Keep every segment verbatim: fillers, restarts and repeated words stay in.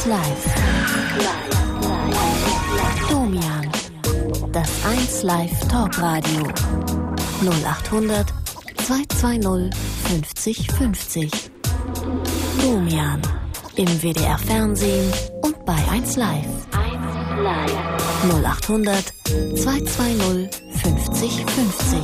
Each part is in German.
eins Live. Domian. Das eins Live Talkradio. null acht hundert zweihundertzweißig fünfzig fünfzig. Domian. Im W D R Fernsehen und bei eins Live. null acht hundert zweihundertzweißig fünfzig fünfzig.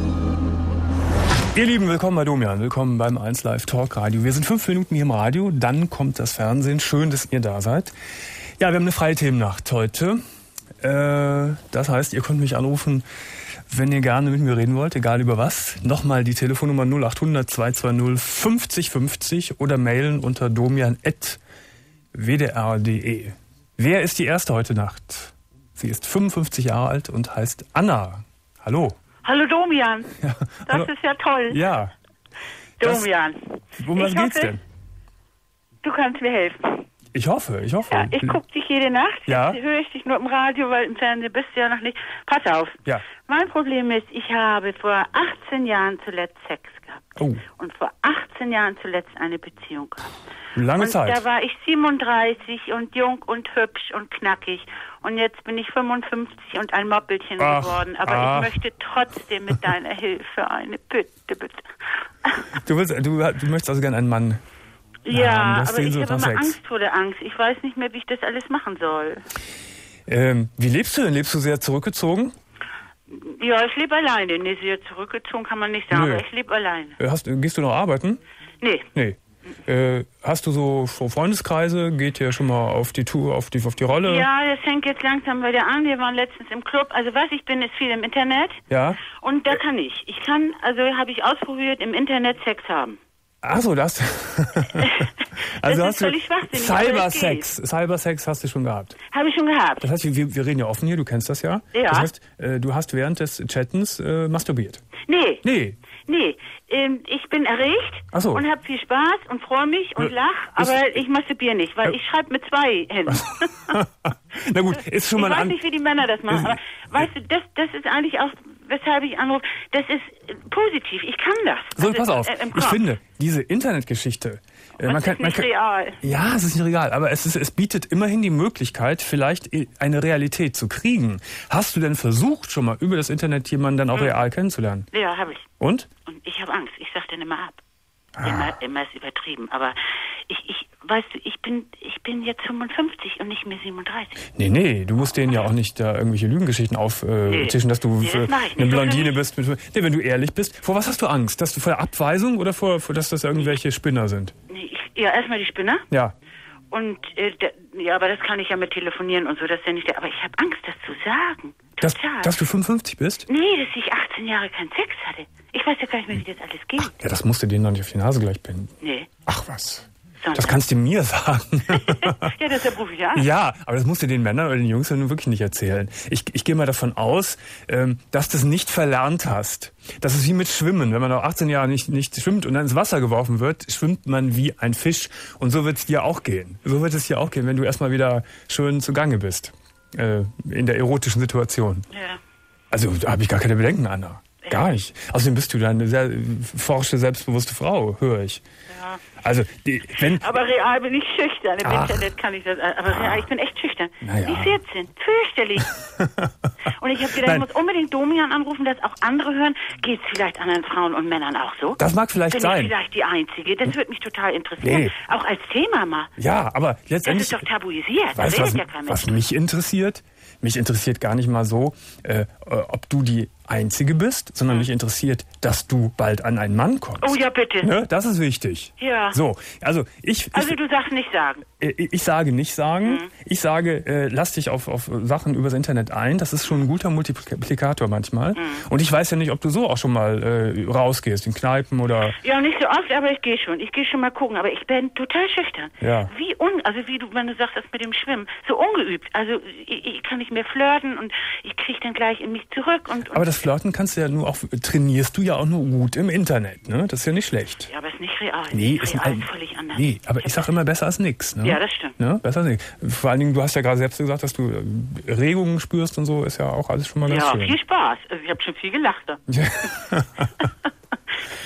Ihr Lieben, willkommen bei Domian, willkommen beim eins Live Talkradio. Wir sind fünf Minuten hier im Radio, dann kommt das Fernsehen. Schön, dass ihr da seid. Ja, wir haben eine freie Themennacht heute. Äh, das heißt, ihr könnt mich anrufen, wenn ihr gerne mit mir reden wollt, egal über was. Nochmal die Telefonnummer null acht hundert zweihundertzweißig fünfzig fünfzig oder mailen unter domian at w d r punkt d e. Wer ist die Erste heute Nacht? Sie ist fünfundfünfzig Jahre alt und heißt Anna. Hallo. Hallo Domian, Ja, das hallo. ist ja toll. Ja. Domian, Um was Ich geht's hoffe, denn? du kannst mir helfen. Ich hoffe, ich hoffe. Ja, ich gucke dich jede Nacht, Ja. jetzt höre ich dich nur im Radio, weil im Fernsehen bist du ja noch nicht. Pass auf, Ja. mein Problem ist, ich habe vor achtzehn Jahren zuletzt Sex gehabt. Oh. Und vor achtzehn Jahren zuletzt eine Beziehung gehabt. Lange und Zeit. da war ich siebenunddreißig und jung und hübsch und knackig. Und jetzt bin ich fünfundfünfzig und ein Moppelchen Ach, geworden. Aber ach. ich möchte trotzdem mit deiner Hilfe eine Bitte, bitte. Du, willst, du, du möchtest also gerne einen Mann. Ja, haben. Das aber ich Sehnsucht habe nach immer Sex. Angst vor der Angst. Ich weiß nicht mehr, wie ich das alles machen soll. Ähm, wie lebst du denn? Lebst du sehr zurückgezogen? Ja, ich lebe alleine. Nee, sehr zurückgezogen kann man nicht sagen, Nö. aber ich lebe alleine. Äh, Hast, gehst du noch arbeiten? Nee, Nee. Äh, hast du so Freundeskreise? Geht ihr schon mal auf die Tour, auf die, auf die Rolle? ja, das fängt jetzt langsam wieder an. Wir waren letztens im Club. Also was ich bin, ist viel im Internet. Ja? Und da kann ich. Ich kann, also habe ich ausprobiert, im Internet Sex haben. Achso, das. Das ist hast du völlig schwachsinnig, aber es Cybersex. Cybersex hast du schon gehabt. Habe ich schon gehabt. Das heißt, wir, wir reden ja offen hier, du kennst das ja. Ja. Das heißt, äh, du hast während des Chattens äh, masturbiert. Nee, Nee. nee. Ähm, ich bin erregt Ach so. und habe viel Spaß und freue mich und Ja, lach, ist- aber ich masturbiere nicht, weil Ja. ich schreibe mit zwei Händen. Na gut, ist schon Ich mal weiß ein nicht, wie die Männer das machen, Ist- aber weißt du, das, das ist eigentlich auch, weshalb ich anrufe, das ist äh, positiv, ich kann das. So, Also, pass auf. äh, im Ich Kopf. finde, diese Internetgeschichte, äh, Das man kann, ist man nicht kann, real. ja, es ist nicht real, aber es, ist, es bietet immerhin die Möglichkeit, vielleicht eine Realität zu kriegen. Hast du denn versucht, schon mal über das Internet jemanden dann auch real kennenzulernen? Ja, habe ich. Und? Und ich habe Angst, ich sag dann immer ab. Ah. Immer, immer ist übertrieben, aber ich, ich, weißt du, ich bin, ich bin jetzt fünfundfünfzig und nicht mehr siebenunddreißig. Nee, nee, du musst denen ja auch nicht da irgendwelche Lügengeschichten auftischen, äh, Nee. tischen, dass du Nee, das für mach ich nicht. eine So Blondine für bist. Mit, nee, wenn du ehrlich bist. Vor was hast du Angst? Dass du vor der Abweisung oder vor, vor dass das irgendwelche Spinner sind? Nee, ich, ja, erstmal die Spinner. Ja. Und, äh, da, ja, aber das kann ich ja mit telefonieren und so, das ist ja nicht der, aber ich habe Angst, das zu sagen. Dass, Total. dass du fünfundfünfzig bist? Nee, dass ich achtzehn Jahre keinen Sex hatte. Ich weiß ja gar nicht mehr, wie das alles geht. Ja, das musst du denen doch nicht auf die Nase gleich binden. Nee. Ach was. Sondern- Das kannst du mir sagen. Ja, deshalb rufe ich ja an. Ja, aber das musst du den Männern oder den Jungs ja nun wirklich nicht erzählen. Ich, ich gehe mal davon aus, ähm, dass du es nicht verlernt hast. Das ist wie mit Schwimmen. Wenn man nach achtzehn Jahren nicht, nicht schwimmt und dann ins Wasser geworfen wird, schwimmt man wie ein Fisch. Und so wird es dir auch gehen. So wird es dir auch gehen, wenn du erstmal wieder schön zugange bist. Äh, in der erotischen Situation. Ja. Also da habe ich gar keine Bedenken, Anna. Gar nicht. Außerdem bist du da eine sehr forsche, selbstbewusste Frau, höre ich. Ja. Also, die, wenn... Aber real bin ich schüchtern. Im Ach. Internet kann ich das. Aber real, ich bin echt schüchtern. Na ja. Wie vierzehn. Fürchterlich. Und ich habe gedacht, Nein. ich muss unbedingt Domian anrufen, dass auch andere hören. Geht es vielleicht anderen Frauen und Männern auch so? Das mag vielleicht bin sein. ich vielleicht die Einzige? Das würde mich total interessieren. Nee. Auch als Thema mal. Ja, aber Das letztendlich... ist doch tabuisiert. Da Weißt du, redet was, ja kein was Mensch. mich interessiert? Mich interessiert gar nicht mal so, äh, ob du die Einzige bist, sondern mich interessiert, dass du bald an einen Mann kommst. Oh ja, bitte. Ne? Das ist wichtig. Ja. So, also ich, ich, Also du sagst nicht sagen. äh, ich sage nicht sagen. Mhm. Ich sage, äh, lass dich auf, auf Sachen übers Internet ein. Das ist schon ein guter Multiplikator manchmal. Mhm. Und ich weiß ja nicht, ob du so auch schon mal äh, rausgehst, in Kneipen oder... Ja, nicht so oft, aber ich gehe schon. Ich gehe schon mal gucken. Aber ich bin total schüchtern. Ja. Wie un, also wie du, wenn du sagst, das mit dem Schwimmen, so ungeübt. Also ich, ich kann nicht mehr flirten und ich kriege dann gleich in mich zurück und, und Aber das Flirten kannst du ja nur auch, trainierst du ja auch nur gut im Internet, ne? Das ist ja nicht schlecht. ja, aber ist nicht real. Nee, real ist ein, völlig anders. nee, aber ich sag immer besser als nix. Ne? Ja, das stimmt. Ne? Besser als nix. Vor allen Dingen, du hast ja gerade selbst gesagt, dass du äh, Regungen spürst und so, ist ja auch alles schon mal ganz Ja, schön. viel Spaß. Also ich habe schon viel gelacht da.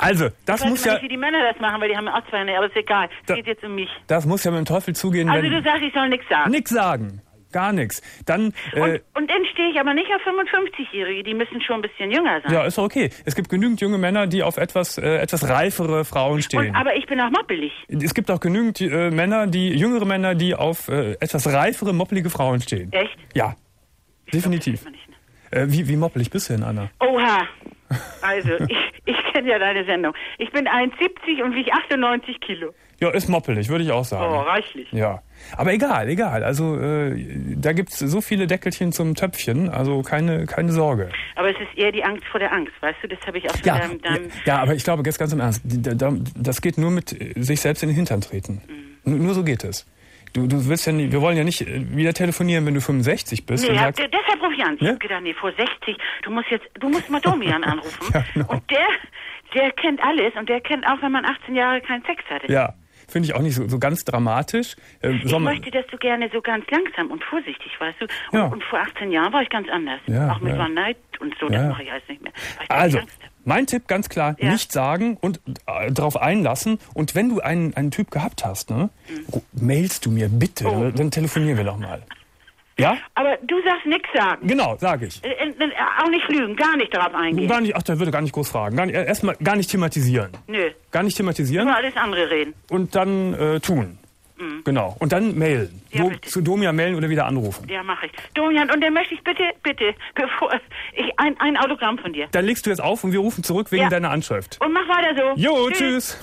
Also, das ich weiß muss immer ja... nicht, wie die Männer das machen, weil die haben ja auch zwei Hände, aber ist egal. Es Da, geht jetzt um mich. Das muss ja mit dem Teufel zugehen, Also wenn... du sagst, ich soll nichts sagen. Nix sagen. Gar nichts. Dann... Äh, Und, und dann stehe ich aber nicht auf fünfundfünfzigjährige, die müssen schon ein bisschen jünger sein. ja, ist doch okay. Es gibt genügend junge Männer, die auf etwas, äh, etwas reifere Frauen stehen. Und, aber ich bin auch moppelig. Es gibt auch genügend äh, Männer, die jüngere Männer, die auf äh, etwas reifere, moppelige Frauen stehen. Echt? Ja, Ich definitiv. glaub, das sieht man nicht, ne? Äh, wie, wie moppelig bist du denn, Anna? Oha. Also, ich, ich kenne ja deine Sendung. Ich bin eins siebzig und wiege achtundneunzig Kilo. Ja, ist moppelig, würde ich auch sagen. Oh, reichlich. Ja, aber egal, egal. Also äh, da gibt's so viele Deckelchen zum Töpfchen, also keine, keine Sorge. Aber es ist eher die Angst vor der Angst, weißt du? Das habe ich auch von Ja, deinem... deinem ja, aber ich glaube, jetzt ganz im Ernst, die- da- das geht nur mit äh, sich selbst in den Hintern treten. Mhm. Nur, nur so geht es. Du, du willst ja nie, wir wollen ja nicht äh, wieder telefonieren, wenn du fünfundsechzig bist. Nee, und ja, sagst, d- deshalb rufe ich an. Ich Ja? habe gedacht, nee, vor sechzig, du musst jetzt, du musst mal Domian anrufen. Ja, genau. Und der, der kennt alles und der kennt auch, wenn man achtzehn Jahre keinen Sex hatte. ja, finde ich auch nicht so, so ganz dramatisch. Äh, Ich soll man- möchte, dass du gerne so ganz langsam und vorsichtig, weißt du. Und, Ja. und vor achtzehn Jahren war ich ganz anders. Ja, auch mit ja. One Night und so, Ja. das mache ich alles nicht mehr. Weil ich Also, Angst habe. mein Tipp ganz klar, Ja. nicht sagen und äh, darauf einlassen. Und wenn du einen, einen Typ gehabt hast, ne, ru- mailst du mir bitte, Oh. dann telefonieren wir noch mal. Ja? Aber du sagst nichts sagen. Genau, sage ich. Äh, äh, auch nicht lügen, gar nicht darauf eingehen. Gar nicht, ach, da würde gar nicht groß fragen. Gar nicht, erstmal gar nicht thematisieren. Nö, Gar nicht thematisieren nur alles andere reden. und dann äh, tun. Genau. Und dann mailen. Ja, Do, bitte. zu Domia mailen oder wieder anrufen. Ja, mache ich. Domian, und dann möchte ich bitte, bitte, bevor ich ein, ein Autogramm von dir. Dann legst du jetzt auf und wir rufen zurück wegen Ja. deiner Anschrift. Und mach weiter so. Jo, tschüss.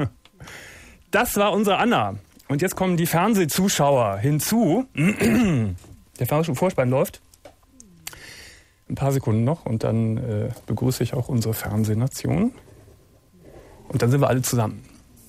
Das war unsere Anna. Und jetzt kommen die Fernsehzuschauer hinzu. Der Fernseh- Vorspann läuft. Ein paar Sekunden noch und dann äh, begrüße ich auch unsere Fernsehnation. Und dann sind wir alle zusammen.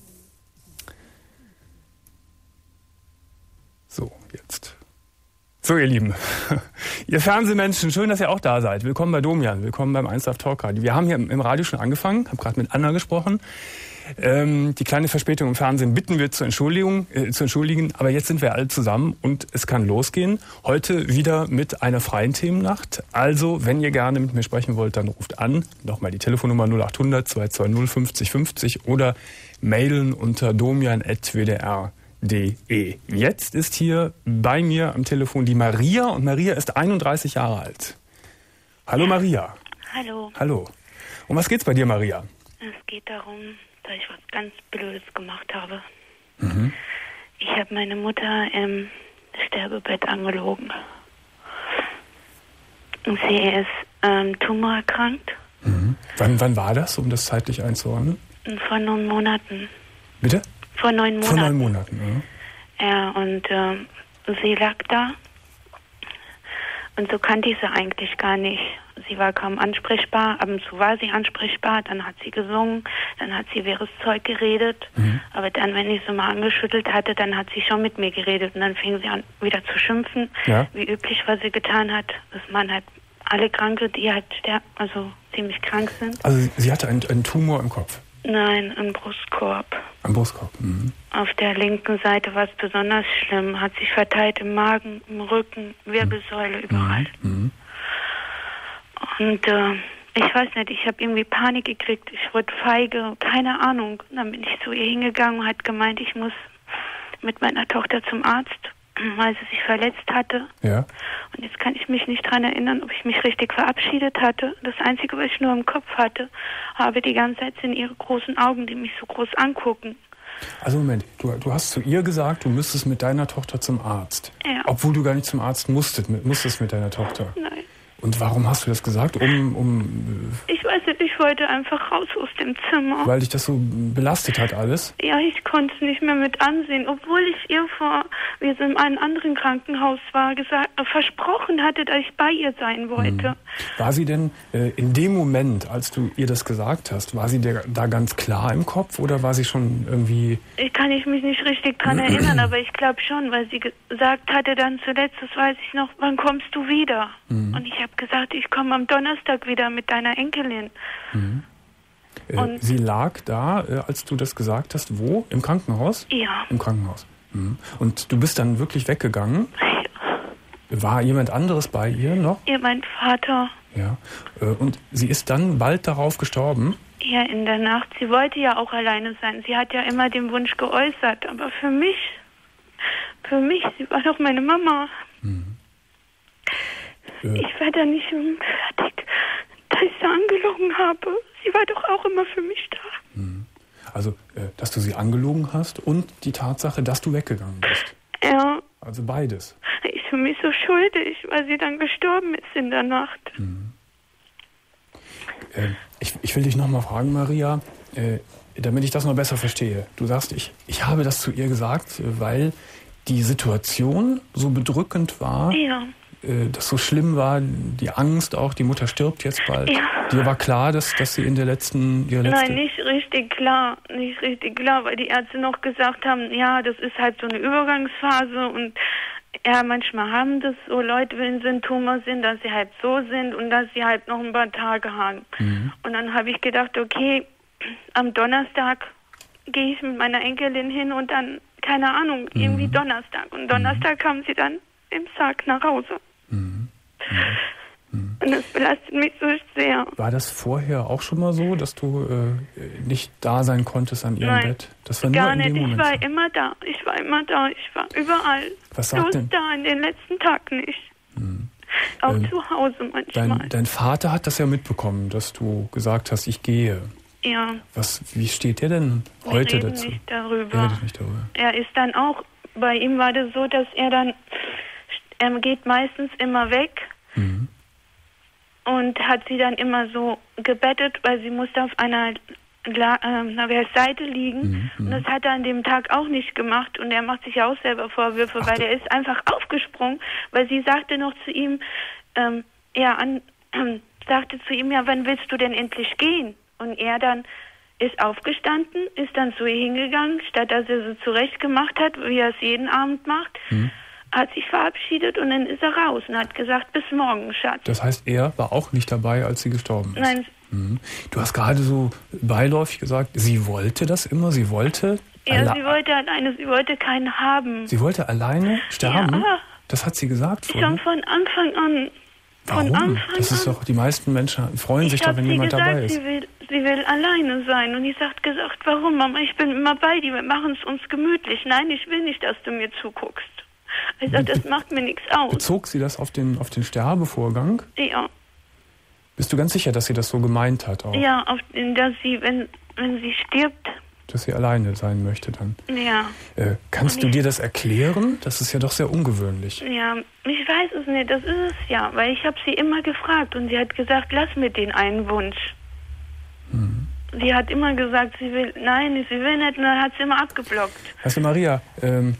So, jetzt. So, ihr Lieben, ihr Fernsehmenschen, schön, dass ihr auch da seid. Willkommen bei Domian, willkommen beim eins Live Talk Radio. Wir haben hier im, im Radio schon angefangen, habe gerade mit Anna gesprochen. Ähm, die kleine Verspätung im Fernsehen bitten wir zur Entschuldigung, äh, zu entschuldigen, aber jetzt sind wir alle zusammen und es kann losgehen. Heute wieder mit einer freien Themennacht. Also, wenn ihr gerne mit mir sprechen wollt, dann ruft an. Nochmal die Telefonnummer null acht hundert zwei zwei null fünfzig fünfzig oder mailen unter domian at w d r punkt d e. Jetzt ist hier bei mir am Telefon die Maria und Maria ist einunddreißig Jahre alt. Hallo Maria. Hallo, Hallo. Um was geht's bei dir, Maria? es geht darum, dass ich was ganz Blödes gemacht habe. Mhm. Ich habe meine Mutter im Sterbebett angelogen. Und sie ist ähm, tumorerkrankt Mhm. Wann, wann war das, um das zeitlich einzuordnen? vor neun Monaten. Bitte? Vor neun Monaten. Vor neun Monaten. Ja. Ja, und ähm, sie lag da. Und so kannte ich sie eigentlich gar nicht. Sie war kaum ansprechbar. Ab und zu war sie ansprechbar. Dann hat sie gesungen. Dann hat sie wirres Zeug geredet. Mhm. Aber dann, wenn ich sie mal angeschüttelt hatte, dann hat sie schon mit mir geredet. Und dann fing sie an, wieder zu schimpfen. Ja. Wie üblich, was sie getan hat. Dass man halt alle Kranke, die halt sterben, also ziemlich krank sind. Also sie hatte einen, einen Tumor im Kopf, Nein, im Brustkorb. am Brustkorb. Mhm. Auf der linken Seite war es besonders schlimm. Hat sich verteilt im Magen, im Rücken, Wirbelsäule, überall. Mhm. Und äh, ich weiß nicht, ich habe irgendwie Panik gekriegt. Ich wurde feige, keine Ahnung. Dann bin ich zu ihr hingegangen und hat gemeint, ich muss mit meiner Tochter zum Arzt, weil sie sich verletzt hatte. Ja. Und jetzt kann ich mich nicht dran erinnern, ob ich mich richtig verabschiedet hatte. Das Einzige, was ich nur im Kopf hatte, habe die ganze Zeit sind ihre großen Augen, die mich so groß angucken. Also Moment, du, du hast zu ihr gesagt, du müsstest mit deiner Tochter zum Arzt. Ja. Obwohl du gar nicht zum Arzt musstest mit, musstest mit deiner Tochter. Nein. Und warum hast du das gesagt? Um, um, Ich weiß nicht, ich wollte einfach raus aus dem Zimmer. weil dich das so belastet hat alles? Ja, ich konnte es nicht mehr mit ansehen, obwohl ich ihr vor, wie sie in einem anderen Krankenhaus war, gesagt, äh, versprochen hatte, dass ich bei ihr sein wollte. Hm. War sie denn äh, in dem Moment, als du ihr das gesagt hast, war sie der, da ganz klar im Kopf oder war sie schon irgendwie... Ich kann ich mich nicht richtig dran erinnern, aber ich glaube schon, weil sie gesagt hatte dann zuletzt, das weiß ich noch, wann kommst du wieder? Mhm. Und ich habe gesagt, ich komme am Donnerstag wieder mit deiner Enkelin. Mhm. Äh, Und- sie lag da, äh, als du das gesagt hast, wo? Im Krankenhaus? Ja. Im Krankenhaus. Mhm. Und du bist dann wirklich weggegangen? War jemand anderes bei ihr noch? Ihr, mein Vater. Ja. Äh, und sie ist dann bald darauf gestorben? Ja, in der Nacht. Sie wollte ja auch alleine sein. Sie hat ja immer den Wunsch geäußert. Aber für mich, für mich, sie war doch meine Mama. Mhm. Äh. Ich war da nicht fertig, dass ich sie angelogen habe. Sie war doch auch immer für mich da. Mhm. Also, äh, dass du sie angelogen hast und die Tatsache, dass du weggegangen bist. Ja. Also beides. Ich fühle mich so schuldig, weil sie dann gestorben ist in der Nacht. Mhm. Äh, ich, ich will dich noch mal fragen, Maria, äh, damit ich das noch besser verstehe. Du sagst, ich, ich habe das zu ihr gesagt, weil die Situation so bedrückend war, ja. äh, das so schlimm war, die Angst auch, die Mutter stirbt jetzt bald. Ja. Dir war klar, dass, dass sie in der letzten... Ihre letzte Nein, nicht richtig klar, nicht richtig klar, weil die Ärzte noch gesagt haben, ja, das ist halt so eine Übergangsphase und ja, manchmal haben das so Leute, wenn Symptome sind, dass sie halt so sind und dass sie halt noch ein paar Tage haben. Mhm. Und dann habe ich gedacht, okay, am Donnerstag gehe ich mit meiner Enkelin hin und dann, keine Ahnung, mhm. irgendwie Donnerstag. Und Donnerstag mhm. kam sie dann im Sarg nach Hause. Mhm. Mhm. Und das belastet mich so sehr. War das vorher auch schon mal so, dass du äh, nicht da sein konntest an ihrem Nein, Bett? Das war gar nur in nicht. dem Ich Moment war so. immer da. Ich war immer da. Ich war überall. Was sagt Bloß denn? da, in den letzten Tagen nicht. Hm. Auch ähm, zu Hause manchmal. Dein, dein Vater hat das ja mitbekommen, dass du gesagt hast, ich gehe. Ja. Was, wie steht der denn heute Wir reden dazu? nicht darüber. Er redet nicht darüber. Er ist dann auch, bei ihm war das so, dass er dann, er geht meistens immer weg. Mhm. Und hat sie dann immer so gebettet, weil sie musste auf einer La äh, Seite liegen. Mhm. Und das hat er an dem Tag auch nicht gemacht. Und er macht sich auch selber Vorwürfe, Ach, weil er ist einfach aufgesprungen, weil sie sagte noch zu ihm, ähm, ja, an, äh, sagte zu ihm, ja, wann willst du denn endlich gehen? Und er dann ist aufgestanden, ist dann zu ihr hingegangen, statt dass er sie zurecht gemacht hat, wie er es jeden Abend macht. Mhm. Hat sich verabschiedet und dann ist er raus und hat gesagt, bis morgen, Schatz. Das heißt, er war auch nicht dabei, als sie gestorben ist? Nein. Mhm. Du hast gerade so beiläufig gesagt, sie wollte das immer, sie wollte... Ja, sie wollte alleine, sie wollte keinen haben. Sie wollte alleine sterben? Ja. Das hat sie gesagt vorher? Schon von Anfang an. Warum? Von Anfang das ist an. doch, die meisten Menschen freuen sich doch, wenn jemand gesagt, dabei ist. Sie will, sie will alleine sein. Und ich habe gesagt, warum, Mama, ich bin immer bei dir, wir machen es uns gemütlich. Nein, ich will nicht, dass du mir zuguckst. Ich sage, das macht mir nichts aus. Bezog sie das auf den, auf den Sterbevorgang? Ja. Bist du ganz sicher, dass sie das so gemeint hat auch? Ja, auf, dass sie, wenn, wenn sie stirbt... Dass sie alleine sein möchte dann? Ja. Äh, kannst Und du ich, dir das erklären? Das ist ja doch sehr ungewöhnlich. Ja, ich weiß es nicht, das ist es ja. Weil ich habe sie immer gefragt und sie hat gesagt, lass mir den einen Wunsch. Mhm. Sie hat immer gesagt, sie will, nein, sie will nicht, und dann hat sie immer abgeblockt. Weißt du, Maria, ähm,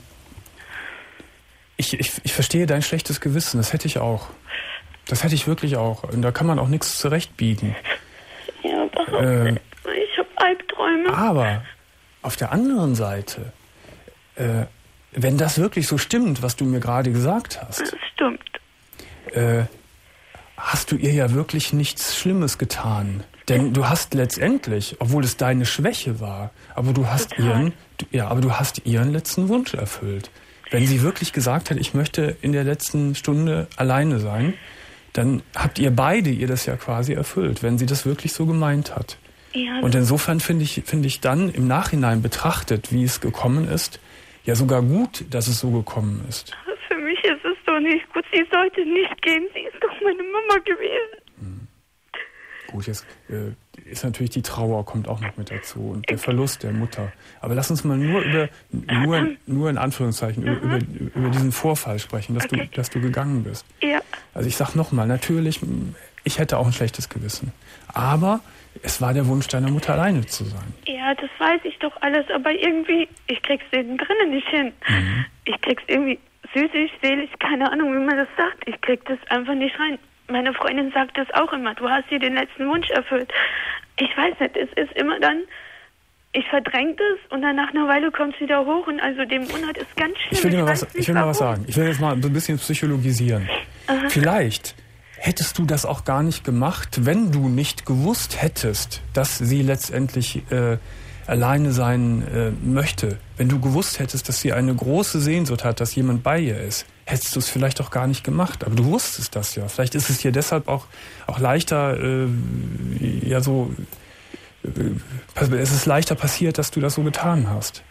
ich, ich, ich verstehe dein schlechtes Gewissen, das hätte ich auch. Das hätte ich wirklich auch. Und da kann man auch nichts zurechtbiegen. Ja, überhaupt äh, nicht. Ich habe Albträume. Aber auf der anderen Seite, äh, wenn das wirklich so stimmt, was du mir gerade gesagt hast. Das stimmt. Äh, hast du ihr ja wirklich nichts Schlimmes getan. Denn du hast letztendlich, obwohl es deine Schwäche war, aber du hast Total. ihren, ja, aber du hast ihren letzten Wunsch erfüllt. Wenn sie wirklich gesagt hat, ich möchte in der letzten Stunde alleine sein, dann habt ihr beide ihr das ja quasi erfüllt, wenn sie das wirklich so gemeint hat. Ja, und insofern finde ich, finde ich dann im Nachhinein betrachtet, wie es gekommen ist, ja sogar gut, dass es so gekommen ist. Für mich ist es doch nicht gut. Sie sollte nicht gehen. Sie ist doch meine Mama gewesen. Hm. Gut, jetzt äh, ist natürlich die Trauer, kommt auch noch mit dazu und der Verlust der Mutter. Aber lass uns mal nur über, nur, nur in Anführungszeichen, über, über, über diesen Vorfall sprechen, dass, okay. du, dass du gegangen bist. Ja. Also ich sag nochmal, natürlich, ich hätte auch ein schlechtes Gewissen. Aber es war der Wunsch deiner Mutter, alleine zu sein. Ja, das weiß ich doch alles, aber irgendwie, ich krieg's innen drinnen nicht hin. Mhm. Ich krieg's irgendwie süßig, selig, keine Ahnung, wie man das sagt. Ich krieg das einfach nicht rein. Meine Freundin sagt das auch immer, du hast dir den letzten Wunsch erfüllt. Ich weiß nicht, es ist immer dann, ich verdränge das und dann nach einer Weile kommt es wieder hoch und also dem Monat ist ganz schlimm. Ich will, dir ich mal, was, ich will mal was sagen. Ich will jetzt mal ein bisschen psychologisieren. Aha. Vielleicht hättest du das auch gar nicht gemacht, wenn du nicht gewusst hättest, dass sie letztendlich äh, alleine sein äh, möchte. Wenn du gewusst hättest, dass sie eine große Sehnsucht hat, dass jemand bei ihr ist, hättest du es vielleicht auch gar nicht gemacht. Aber du wusstest das ja. Vielleicht ist es dir deshalb auch, auch leichter, äh, ja so es ist leichter passiert, dass du das so getan hast.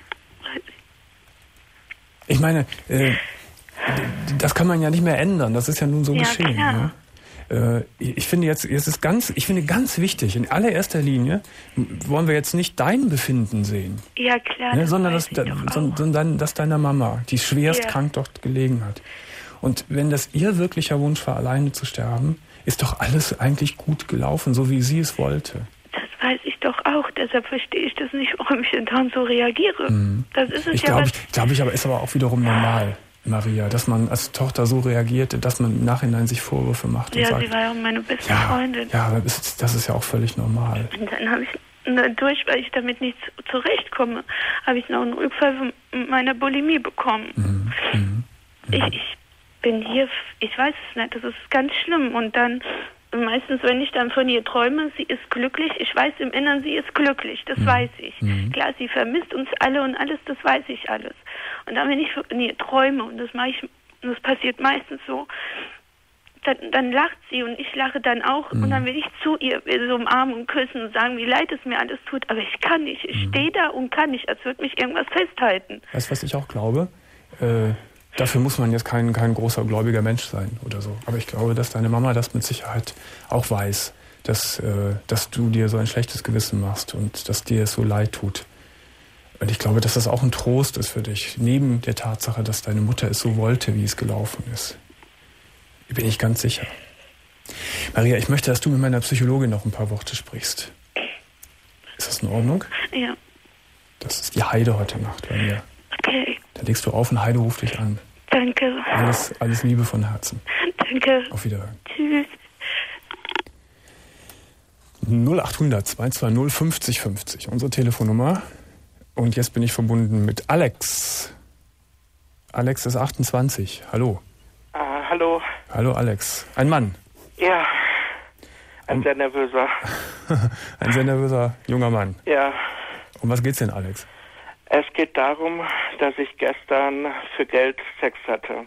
Ich meine, äh, das kann man ja nicht mehr ändern. Das ist ja nun so Ja, geschehen. klar. Ja? Äh, ich finde jetzt, es ist ganz, ich finde ganz wichtig, in allererster Linie wollen wir jetzt nicht dein Befinden sehen, Ja, klar. ne, das sondern, weiß das, ich doch auch. sondern, sondern das deiner Mama, die schwerst Ja. krank dort gelegen hat. Und wenn das ihr wirklicher Wunsch war, alleine zu sterben, ist doch alles eigentlich gut gelaufen, so wie sie es wollte. Das weiß ich doch auch. Deshalb verstehe ich das nicht, warum ich dann so reagiere. Mhm. Das ist es Ich ja glaube, was. ich, glaube ich, aber ist aber auch wiederum normal, Maria, dass man als Tochter so reagiert, dass man im Nachhinein sich Vorwürfe macht und Ja, sagt, sie war ja meine beste ja, Freundin. ja, aber das ist, das ist ja auch völlig normal. Und dann habe ich, dadurch, weil ich damit nicht zu- zurechtkomme, habe ich noch einen Rückfall von meiner Bulimie bekommen. Mhm. Mhm. Ich, ich bin hier, ich weiß es nicht, das ist ganz schlimm. Und dann, meistens, wenn ich dann von ihr träume, sie ist glücklich, ich weiß im Inneren, sie ist glücklich, das Mhm. weiß ich. Mhm. Klar, sie vermisst uns alle und alles, das weiß ich alles. Und dann, wenn ich von ihr träume, und das mache ich, das passiert meistens so, dann, dann lacht sie und ich lache dann auch Mhm. und dann will ich zu ihr will so umarmen und küssen und sagen, wie leid es mir alles tut, aber ich kann nicht, ich stehe da und kann nicht, als würde mich irgendwas festhalten. Weißt du, was ich auch glaube? Äh, dafür muss man jetzt kein, kein großer gläubiger Mensch sein oder so. Aber ich glaube, dass deine Mama das mit Sicherheit auch weiß, dass, äh, dass du dir so ein schlechtes Gewissen machst und dass dir es so leid tut. Und ich glaube, dass das auch ein Trost ist für dich, neben der Tatsache, dass deine Mutter es so wollte, wie es gelaufen ist. Bin ich ganz sicher. Maria, ich möchte, dass du mit meiner Psychologin noch ein paar Worte sprichst. Ist das in Ordnung? Ja, Das ist die Heide heute Nacht bei mir. okay, Da legst du auf und Heide ruft dich an. danke, Alles, alles Liebe von Herzen. danke, Auf Wiederhören. tschüss. null achthundert zweihundertzweißig fünfzig fünfzig, unsere Telefonnummer. Und jetzt bin ich verbunden mit Alex. Alex ist achtundzwanzig. Hallo. Ah, hallo. Hallo Alex. Ein Mann. Ja, ein sehr nervöser. Ein sehr nervöser junger Mann. Ja, Um was geht's denn, Alex? es geht darum, dass ich gestern für Geld Sex hatte.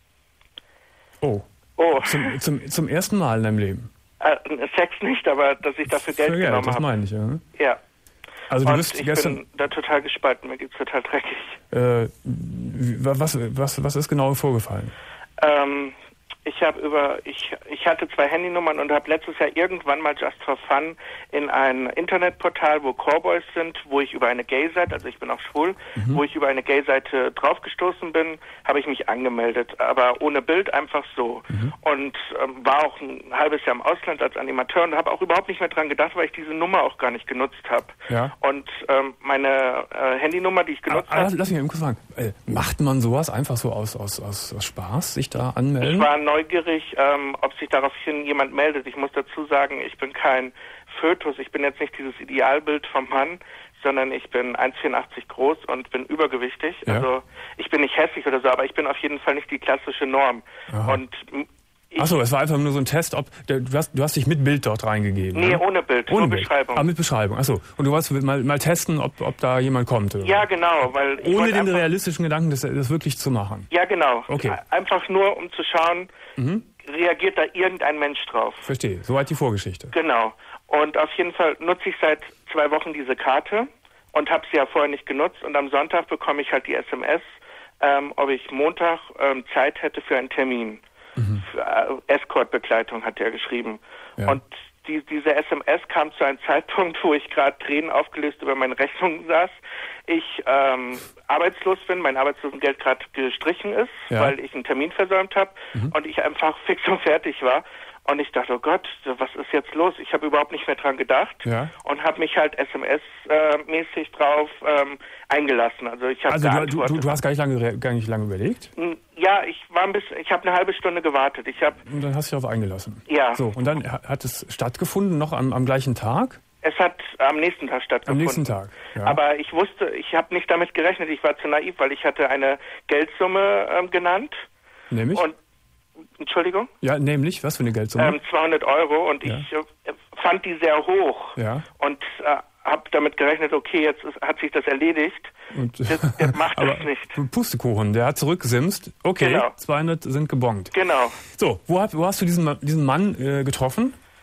Oh. Oh, Zum, zum, zum ersten Mal in deinem Leben. äh, Sex nicht, aber dass ich dafür Geld Für Geld, genommen das habe. meine ich, ja. Ja, Also du und bist ich gestern. bin da total gespalten, mir geht's total dreckig. Äh, wie- was, was, was ist genau vorgefallen? Ähm, ich habe über, ich, ich hatte zwei Handynummern und habe letztes Jahr irgendwann mal just for fun in ein Internetportal, wo Cowboys sind, wo ich über eine Gay-Seite, also ich bin auch schwul, Mhm. wo ich über eine Gay-Seite draufgestoßen bin, habe ich mich angemeldet, aber ohne Bild, einfach so. Mhm. Und ähm, war auch ein halbes Jahr im Ausland als Animateur und habe auch überhaupt nicht mehr dran gedacht, weil ich diese Nummer auch gar nicht genutzt habe. Ja. Und ähm, meine äh, Handynummer, die ich genutzt Ah, lass, habe, lass mich eben kurz fragen. Äh, macht man sowas einfach so aus, aus, aus, aus Spaß, sich da anmelden? ich war neugierig, ähm, ob sich daraufhin jemand meldet. Ich muss dazu sagen, ich bin kein Fötus. Ich bin jetzt nicht dieses Idealbild vom Mann, sondern ich bin eins Komma vierundachtzig groß und bin übergewichtig. Ja. Also ich bin nicht hässlich oder so, aber ich bin auf jeden Fall nicht die klassische Norm. Aha. Und m- ich, Achso, es war einfach nur so ein Test, ob der, du, hast, du hast dich mit Bild dort reingegeben. nee, ne? ohne Bild, Ohne nur Bild. Beschreibung. Ah, mit Beschreibung. Achso. Und du wolltest mal, mal testen, ob, ob da jemand kommt. Oder? Ja, genau, weil ich Ohne wollte den einfach, realistischen Gedanken, das, das wirklich zu machen. ja, genau. Okay. Einfach nur, um zu schauen, Mhm. reagiert da irgendein Mensch drauf. Verstehe. Soweit die Vorgeschichte. Genau. Und auf jeden Fall nutze ich seit zwei Wochen diese Karte und habe sie ja vorher nicht genutzt. Und am Sonntag bekomme ich halt die S M S, ähm, ob ich Montag ähm, Zeit hätte für einen Termin. Mhm. Für, äh, Escort-Begleitung hat er geschrieben. Ja. Und die, diese S M S kam zu einem Zeitpunkt, wo ich gerade Tränen aufgelöst über meine Rechnung saß. Ich ähm, arbeitslos bin, mein Arbeitslosengeld gerade gestrichen ist, Ja. weil ich einen Termin versäumt habe Mhm. und ich einfach fix und fertig war. Und ich dachte, oh Gott, was ist jetzt los? Ich habe überhaupt nicht mehr dran gedacht Ja. und habe mich halt S M S-mäßig drauf ähm, eingelassen. Also ich habe Also du, du, geantwortet. du, du hast gar nicht lange, re- gar nicht lange überlegt Hm, Ja, ich war ein bisschen, ich habe eine halbe Stunde gewartet. Ich habe, und dann hast du dich darauf eingelassen. ja, So, und dann ha- hat es stattgefunden, noch am, am gleichen Tag? es hat am nächsten Tag Am stattgefunden. nächsten Tag. Ja. Aber ich wusste, ich habe nicht damit gerechnet. Ich war zu naiv, weil ich hatte eine Geldsumme ähm, genannt Nämlich? und Entschuldigung, Ja, nämlich, was für eine Geldsumme? ähm, zweihundert Euro und Ja. ich äh, fand die sehr hoch ja. und äh, habe damit gerechnet, okay, jetzt ist, hat sich das erledigt. Und, Das, das macht aber das nicht. Pustekuchen, der hat zurückgesimst. Okay, Genau. zweihundert sind gebongt. Genau. So, wo, hat, wo hast du diesen, Ma- diesen Mann äh, getroffen?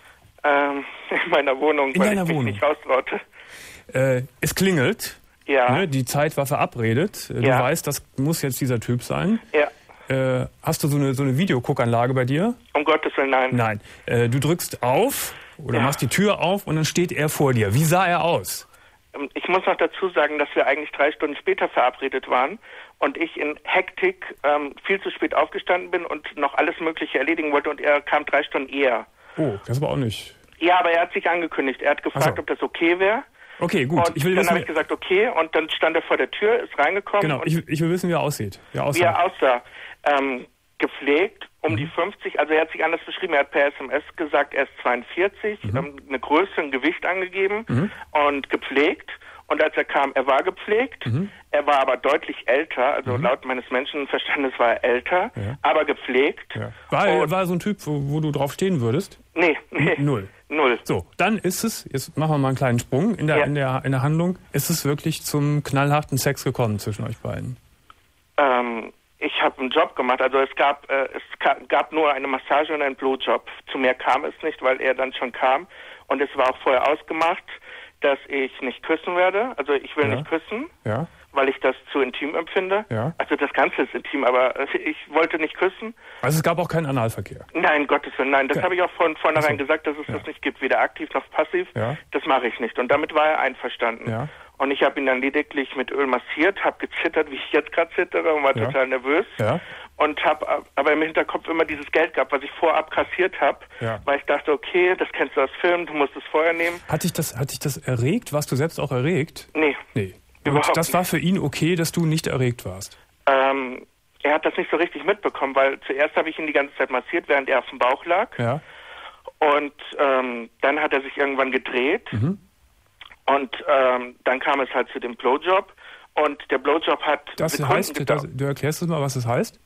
Ähm, in meiner Wohnung, in weil deiner ich mich Wohnung. nicht raustraute. Äh, es klingelt. Ja. Ne, die Zeit war verabredet. Du Ja. weißt, das muss jetzt dieser Typ sein. Ja. Äh, hast du so eine, so eine Videoguckanlage bei dir? Um Gottes Willen, nein. Nein. Äh, du drückst auf oder Ja. machst die Tür auf und dann steht er vor dir. Wie sah er aus? Ähm, Ich muss noch dazu sagen, dass wir eigentlich drei Stunden später verabredet waren und ich in Hektik ähm, viel zu spät aufgestanden bin und noch alles Mögliche erledigen wollte und er kam drei Stunden eher. Oh, das war auch nicht. Ja, aber er hat sich angekündigt. Er hat gefragt, Ach so. ob das okay wäre. Okay, gut. Und Ich will dann wissen, habe ich gesagt, okay. Und dann stand er vor der Tür, ist reingekommen. genau, und ich, ich will wissen, wie er aussieht. Wie er wie aussah. er aussah. Ähm, gepflegt, um Mhm. die fünfzig. Also er hat sich anders beschrieben. Er hat per S M S gesagt, er ist zweiundvierzig, Mhm. ähm, eine Größe, ein Gewicht angegeben und gepflegt. Und als er kam, er war gepflegt. Mhm. Er war aber deutlich älter. Also laut meines Menschenverstandes war er älter, Ja. aber gepflegt. Ja. War, er- Und- war er so ein Typ, wo, wo du drauf stehen würdest? Nee, nee. Null. Null. So, dann ist es, jetzt machen wir mal einen kleinen Sprung in der, Ja. in der, in der Handlung, ist es wirklich zum knallharten Sex gekommen zwischen euch beiden? Ähm, ich habe einen Job gemacht, also es gab äh, es ka- gab nur eine Massage und einen Blowjob. Zu mehr kam es nicht, weil er dann schon kam. Und es war auch vorher ausgemacht, dass ich nicht küssen werde. Also ich will Ja. nicht küssen, Ja? weil ich das zu intim empfinde. Ja. Also das Ganze ist intim, aber äh, ich wollte nicht küssen. Also es gab auch keinen Analverkehr? Nein, Gottes Willen, nein. Das Okay. habe ich auch von vornherein Ach so. gesagt, dass es Ja. das nicht gibt, weder aktiv noch passiv. Ja. Das mache ich nicht. Und damit war er einverstanden. Ja. Und ich habe ihn dann lediglich mit Öl massiert, habe gezittert, wie ich jetzt gerade zittere und war Ja. total nervös. Ja. Und habe aber im Hinterkopf immer dieses Geld gehabt, was ich vorab kassiert habe, Ja. weil ich dachte, okay, das kennst du aus Filmen, du musst es vorher nehmen. Hat dich das, hat dich das erregt? Warst du selbst auch erregt? Nee, Nee. Überhaupt Und das nicht. war für ihn okay, dass du nicht erregt warst? ähm, er hat das nicht so richtig mitbekommen, weil zuerst habe ich ihn die ganze Zeit massiert, während er auf dem Bauch lag. Ja. Und ähm, dann hat er sich irgendwann gedreht. Mhm. Und ähm, dann kam es halt zu dem Blowjob. Und der Blowjob hat Das Sekunden heißt, gedauert. das, du erklärst es mal, was das heißt?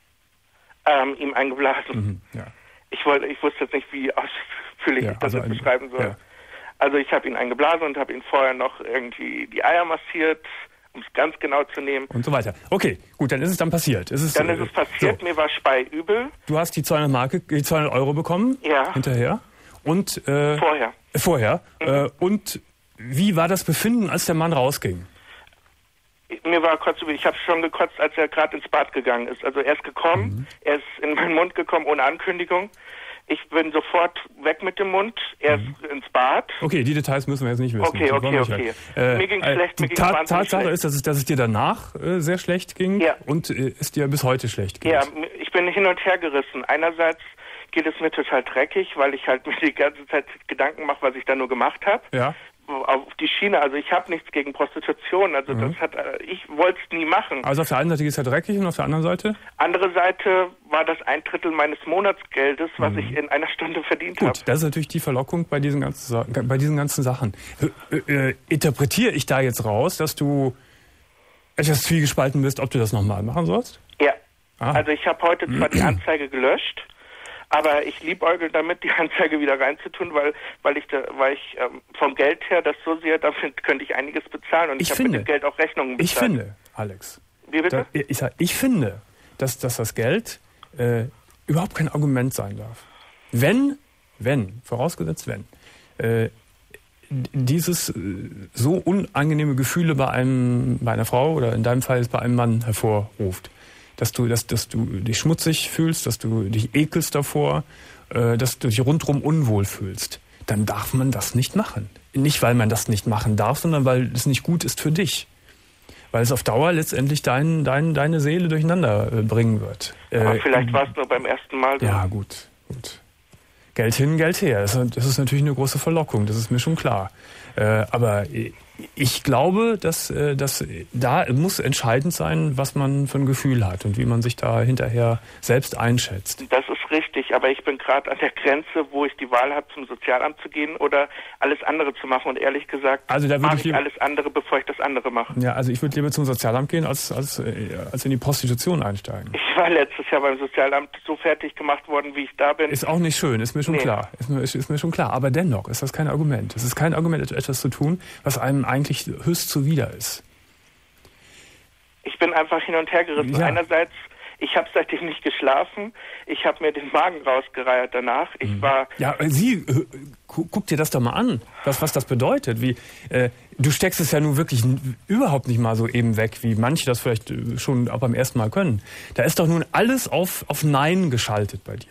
Ähm, ihm eingeblasen. Mhm. Ja. Ich wollte, ich wusste jetzt nicht, wie ausführlich Ja, ich das also jetzt ein- beschreiben soll. ja. Also ich habe ihn eingeblasen und habe ihn vorher noch irgendwie die Eier massiert, um es ganz genau zu nehmen. Und so weiter. Okay, gut, dann ist es dann passiert. Es ist, Dann ist äh, es passiert, So, mir war speiübel. du hast die zweihundert Marke, die zweihundert Euro bekommen. Ja. Hinterher. Und äh, Vorher. äh, vorher. Mhm. Äh, und wie war das Befinden, als der Mann rausging? Mir war kotzübel. Ich habe schon gekotzt, als er gerade ins Bad gegangen ist. Also er ist gekommen, Mhm. er ist in meinen Mund gekommen ohne Ankündigung. Ich bin sofort weg mit dem Mund. Er Mhm. ist ins Bad. Okay, die Details müssen wir jetzt nicht wissen. Okay, Das wollen okay, wir nicht okay. hören. Mir ging's äh, schlecht, die mir ging's Ta- wahnsinnig Tatsache schlecht. ist, dass es, dass es dir danach äh, sehr schlecht ging Ja. und äh, es dir bis heute schlecht geht. Ja, ich bin hin und her gerissen. Einerseits geht es mir total dreckig, weil ich halt mir die ganze Zeit Gedanken mache, was ich da nur gemacht habe. Ja. Auf die Schiene, also ich habe nichts gegen Prostitution, also das hat, äh, ich wollte es nie machen. Also auf der einen Seite ist es ja dreckig und auf der anderen Seite? Andere Seite war das ein Drittel meines Monatsgeldes, was ich in einer Stunde verdient habe. Gut, das ist natürlich die Verlockung bei diesen ganzen, Sa- bei diesen ganzen Sachen. Äh, äh, interpretiere ich da jetzt raus, dass du etwas zwiegespalten bist, ob du das nochmal machen sollst? Ja, Ah. also ich habe heute zwar die Anzeige gelöscht, aber ich liebäugel damit, die Anzeige wieder reinzutun, weil weil ich da, weil ich ähm, vom Geld her das so sehe, damit könnte ich einiges bezahlen und ich, Ich habe mit finde- dem Geld auch Rechnungen bezahlt. Ich finde, Alex, Wie bitte? da, ich, sag, ich finde, dass, dass das Geld äh, überhaupt kein Argument sein darf. Wenn, wenn, vorausgesetzt wenn, äh, dieses äh, so unangenehme Gefühle bei einem, bei einer Frau oder in deinem Fall jetzt bei einem Mann hervorruft, dass du, dass, dass du dich schmutzig fühlst, dass du dich ekelst davor, äh, dass du dich rundherum unwohl fühlst, dann darf man das nicht machen. Nicht, weil man das nicht machen darf, sondern weil es nicht gut ist für dich. Weil es auf Dauer letztendlich dein, dein, deine Seele durcheinander äh, bringen wird. Aber Äh, vielleicht war es nur beim ersten Mal so. ja, gut, gut. Geld hin, Geld her. Das, das ist natürlich eine große Verlockung, das ist mir schon klar. Äh, aber ich glaube, dass, äh, dass da muss entscheidend sein, was man für ein Gefühl hat und wie man sich da hinterher selbst einschätzt. Das ist richtig, aber ich bin gerade an der Grenze, wo ich die Wahl habe, zum Sozialamt zu gehen oder alles andere zu machen. Und ehrlich gesagt, Also da würde mache ich ich lieber- alles andere, bevor ich das andere mache. Ja, also ich würde lieber zum Sozialamt gehen, als, als, äh, als in die Prostitution einsteigen. Ich war letztes Jahr beim Sozialamt so fertig gemacht worden, wie ich da bin. Ist auch nicht schön, ist mir schon Nee. klar. Ist mir, ist, ist mir schon klar. Aber dennoch ist das kein Argument. Es ist kein Argument, etwas zu tun, was einem eigentlich höchst zuwider ist. Ich bin einfach hin und her gerissen. Ja. Einerseits, Ich habe seitdem nicht geschlafen. Ich habe mir den Magen rausgereiert danach. Ich Mhm. war... Ja, Sie, äh, gu guck dir das doch mal an, was, was das bedeutet. Wie, äh, du steckst es ja nun wirklich n- überhaupt nicht mal so eben weg, wie manche das vielleicht äh, schon auch beim ersten Mal können. Da ist doch nun alles auf, auf Nein geschaltet bei dir.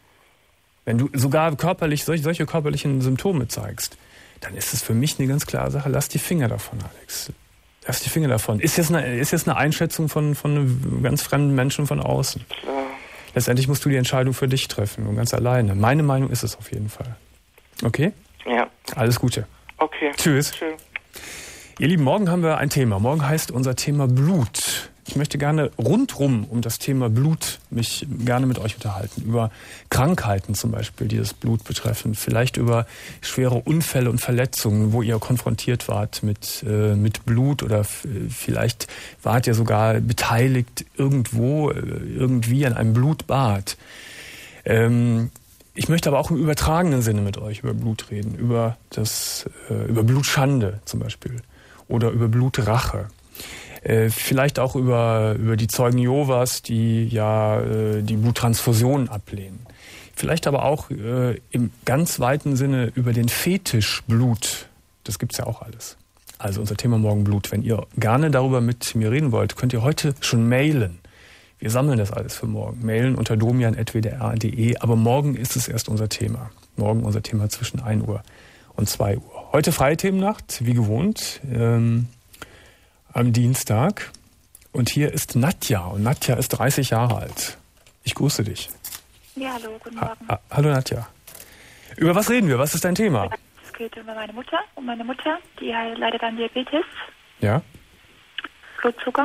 Wenn du sogar körperlich solche, solche körperlichen Symptome zeigst, dann ist es für mich eine ganz klare Sache. Lass die Finger davon, Alex. Lass die Finger davon. Ist jetzt eine, ist jetzt eine Einschätzung von, von einem ganz fremden Menschen von außen. Klar. Letztendlich musst du die Entscheidung für dich treffen und ganz alleine. Meine Meinung ist es auf jeden Fall. Okay? Ja. Alles Gute. Okay. Tschüss. Tschüss. Ihr Lieben, morgen haben wir ein Thema. Morgen heißt unser Thema Blut. Ich möchte gerne rundrum um das Thema Blut mich gerne mit euch unterhalten. Über Krankheiten zum Beispiel, die das Blut betreffen. Vielleicht über schwere Unfälle und Verletzungen, wo ihr konfrontiert wart mit, äh, mit Blut. Oder f- vielleicht wart ihr sogar beteiligt irgendwo, äh, irgendwie an einem Blutbad. Ähm, ich möchte aber auch im übertragenen Sinne mit euch über Blut reden. Über, das, äh, über Blutschande zum Beispiel. Oder über Blutrache. Äh, vielleicht auch über, über die Zeugen Jehovas, die ja äh, die Bluttransfusion ablehnen. Vielleicht aber auch äh, im ganz weiten Sinne über den Fetisch Blut. Das gibt's ja auch alles. Also unser Thema morgen Blut. Wenn ihr gerne darüber mit mir reden wollt, könnt ihr heute schon mailen. Wir sammeln das alles für morgen. Mailen unter domian at w d r punkt d e. Aber morgen ist es erst unser Thema. Morgen unser Thema zwischen ein Uhr und zwei Uhr. Heute freie Themennacht, wie gewohnt. Ähm, am Dienstag. Und hier ist Nadja. Und Nadja ist dreißig Jahre alt. Ich grüße dich. Ja, hallo, guten Ha Morgen. ha hallo Nadja. Über was reden wir? Was ist dein Thema? Es geht um meine Mutter, um meine Mutter, die halt leidet an Diabetes, Ja? Blutzucker.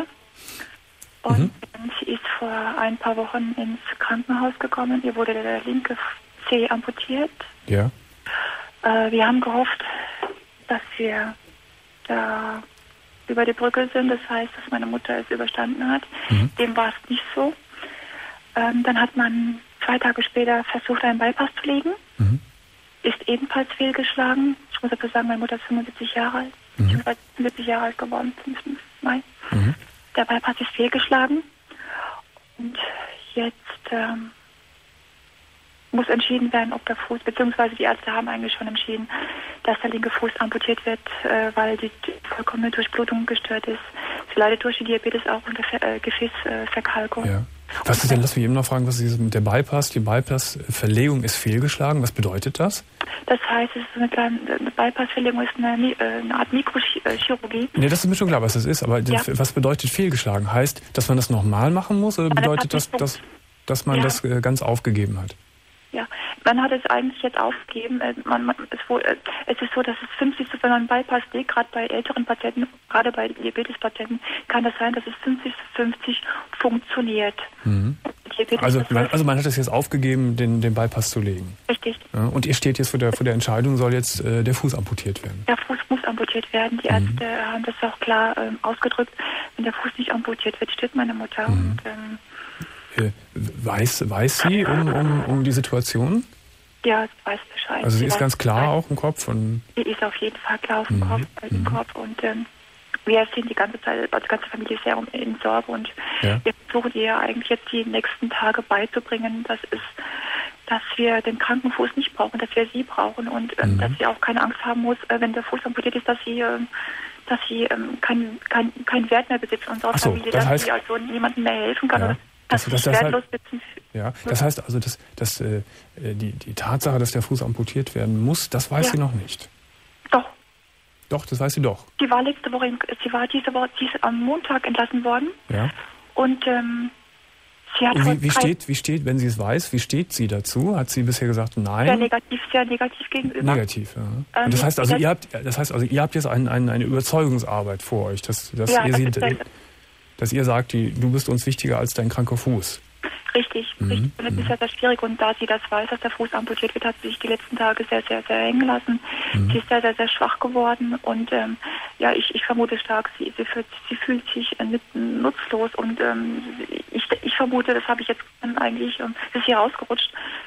Und Mhm. sie ist vor ein paar Wochen ins Krankenhaus gekommen. Ihr wurde der linke Zeh amputiert. Ja? Äh, wir haben gehofft, dass wir da über die Brücke sind. Das heißt, dass meine Mutter es überstanden hat. Mhm. Dem war es nicht so. Ähm, dann hat man zwei Tage später versucht, einen Bypass zu legen. Mhm. Ist ebenfalls fehlgeschlagen. Ich muss dazu sagen, meine Mutter ist fünfundsiebzig Jahre alt. Mhm. Ich bin fünfundsiebzig Jahre alt geworden, fünften Mai. Mhm. Der Bypass ist fehlgeschlagen. Und jetzt ähm, muss entschieden werden, ob der Fuß, beziehungsweise die Ärzte haben eigentlich schon entschieden, dass der linke Fuß amputiert wird, äh, weil die, die vollkommene Durchblutung gestört ist. Sie leidet durch die Diabetes auch unter Ver, äh, Gefäßverkalkung. Ja. Was ist denn, lass mich eben noch fragen, was ist mit der Bypass? Die Bypass-Verlegung ist fehlgeschlagen. Was bedeutet das? Das heißt, es ist eine, kleine, eine Bypass-Verlegung ist eine, eine Art Mikrochirurgie. Nee, das ist mir schon klar, was das ist. Aber Ja. was bedeutet fehlgeschlagen? Heißt, dass man das nochmal machen muss? Oder Ja, das bedeutet hat das, nicht dass, dass man Ja. das äh, ganz aufgegeben hat? Ja, man hat es eigentlich jetzt aufgegeben. Äh, Man, man, es, wo, äh, es ist so, dass es fünfzig, wenn man einen Bypass legt, gerade bei älteren Patienten, gerade bei Diabetespatienten, kann das sein, dass es fünfzig zu fünfzig funktioniert. Mhm. Diabetes Also ist man, also man hat es jetzt aufgegeben, den, den Bypass zu legen. richtig. Ja, und ihr steht jetzt vor der, vor der Entscheidung, soll jetzt äh, der Fuß amputiert werden. Der Fuß muss amputiert werden. Die Mhm. Ärzte haben das auch klar ähm, ausgedrückt. Wenn der Fuß nicht amputiert wird, stirbt meine Mutter. Mhm. Und, ähm, Äh, weiß, weiß sie um, um, um die Situation? ja, sie weiß Bescheid. Also sie ist weiß ganz klar Bescheid. auch im Kopf? Und Sie ist auf jeden Fall klar auf dem Mhm. Kopf, äh, im Mhm. Kopf. Und ähm, wir sind die ganze Zeit, also die ganze Familie sehr um- in Sorge. Und Ja. wir versuchen ihr eigentlich jetzt die nächsten Tage beizubringen, dass es, dass wir den kranken Fuß nicht brauchen, dass wir sie brauchen und ähm, Mhm. dass sie auch keine Angst haben muss, äh, wenn der Fuß amputiert ist, dass sie ähm, dass sie ähm, kein, kein, kein Wert mehr besitzt in unserer Ach so, Familie, das dass heißt- sie also niemandem mehr helfen kann. Ja. Oder Das- dass das- sie das wertlos halt- sitzen. ja, das heißt also, dass, dass äh, die, die Tatsache, dass der Fuß amputiert werden muss, das weiß Ja. sie noch nicht. Doch. Doch, das weiß sie doch. Sie war letzte Woche, in, sie war diese Woche, sie ist am Montag entlassen worden Ja. und ähm, sie hat Und heute wie, wie drei- steht, wie steht, wenn sie es weiß, wie steht sie dazu? Hat sie bisher gesagt, sehr nein? negativ, sehr negativ gegenüber. Negativ, ja. Ähm, Und das heißt also, das- ihr habt, das heißt also, ihr habt jetzt ein, ein, eine Überzeugungsarbeit vor euch, dass, dass Ja, ihr das sie, ist der- dass ihr sagt, die, du bist uns wichtiger als dein kranker Fuß. Richtig, Mhm, richtig. Und das mhm. ist ja sehr schwierig. Und da sie das weiß, dass der Fuß amputiert wird, hat sie sich die letzten Tage sehr, sehr, sehr hängen lassen. Mhm. Sie ist sehr, sehr, sehr schwach geworden. Und ähm, ja, ich, ich vermute stark, sie, sie, fühlt, sie fühlt sich äh, nutzlos. Und ähm, ich, ich vermute, das habe ich jetzt eigentlich, ähm, ist hier rausgerutscht,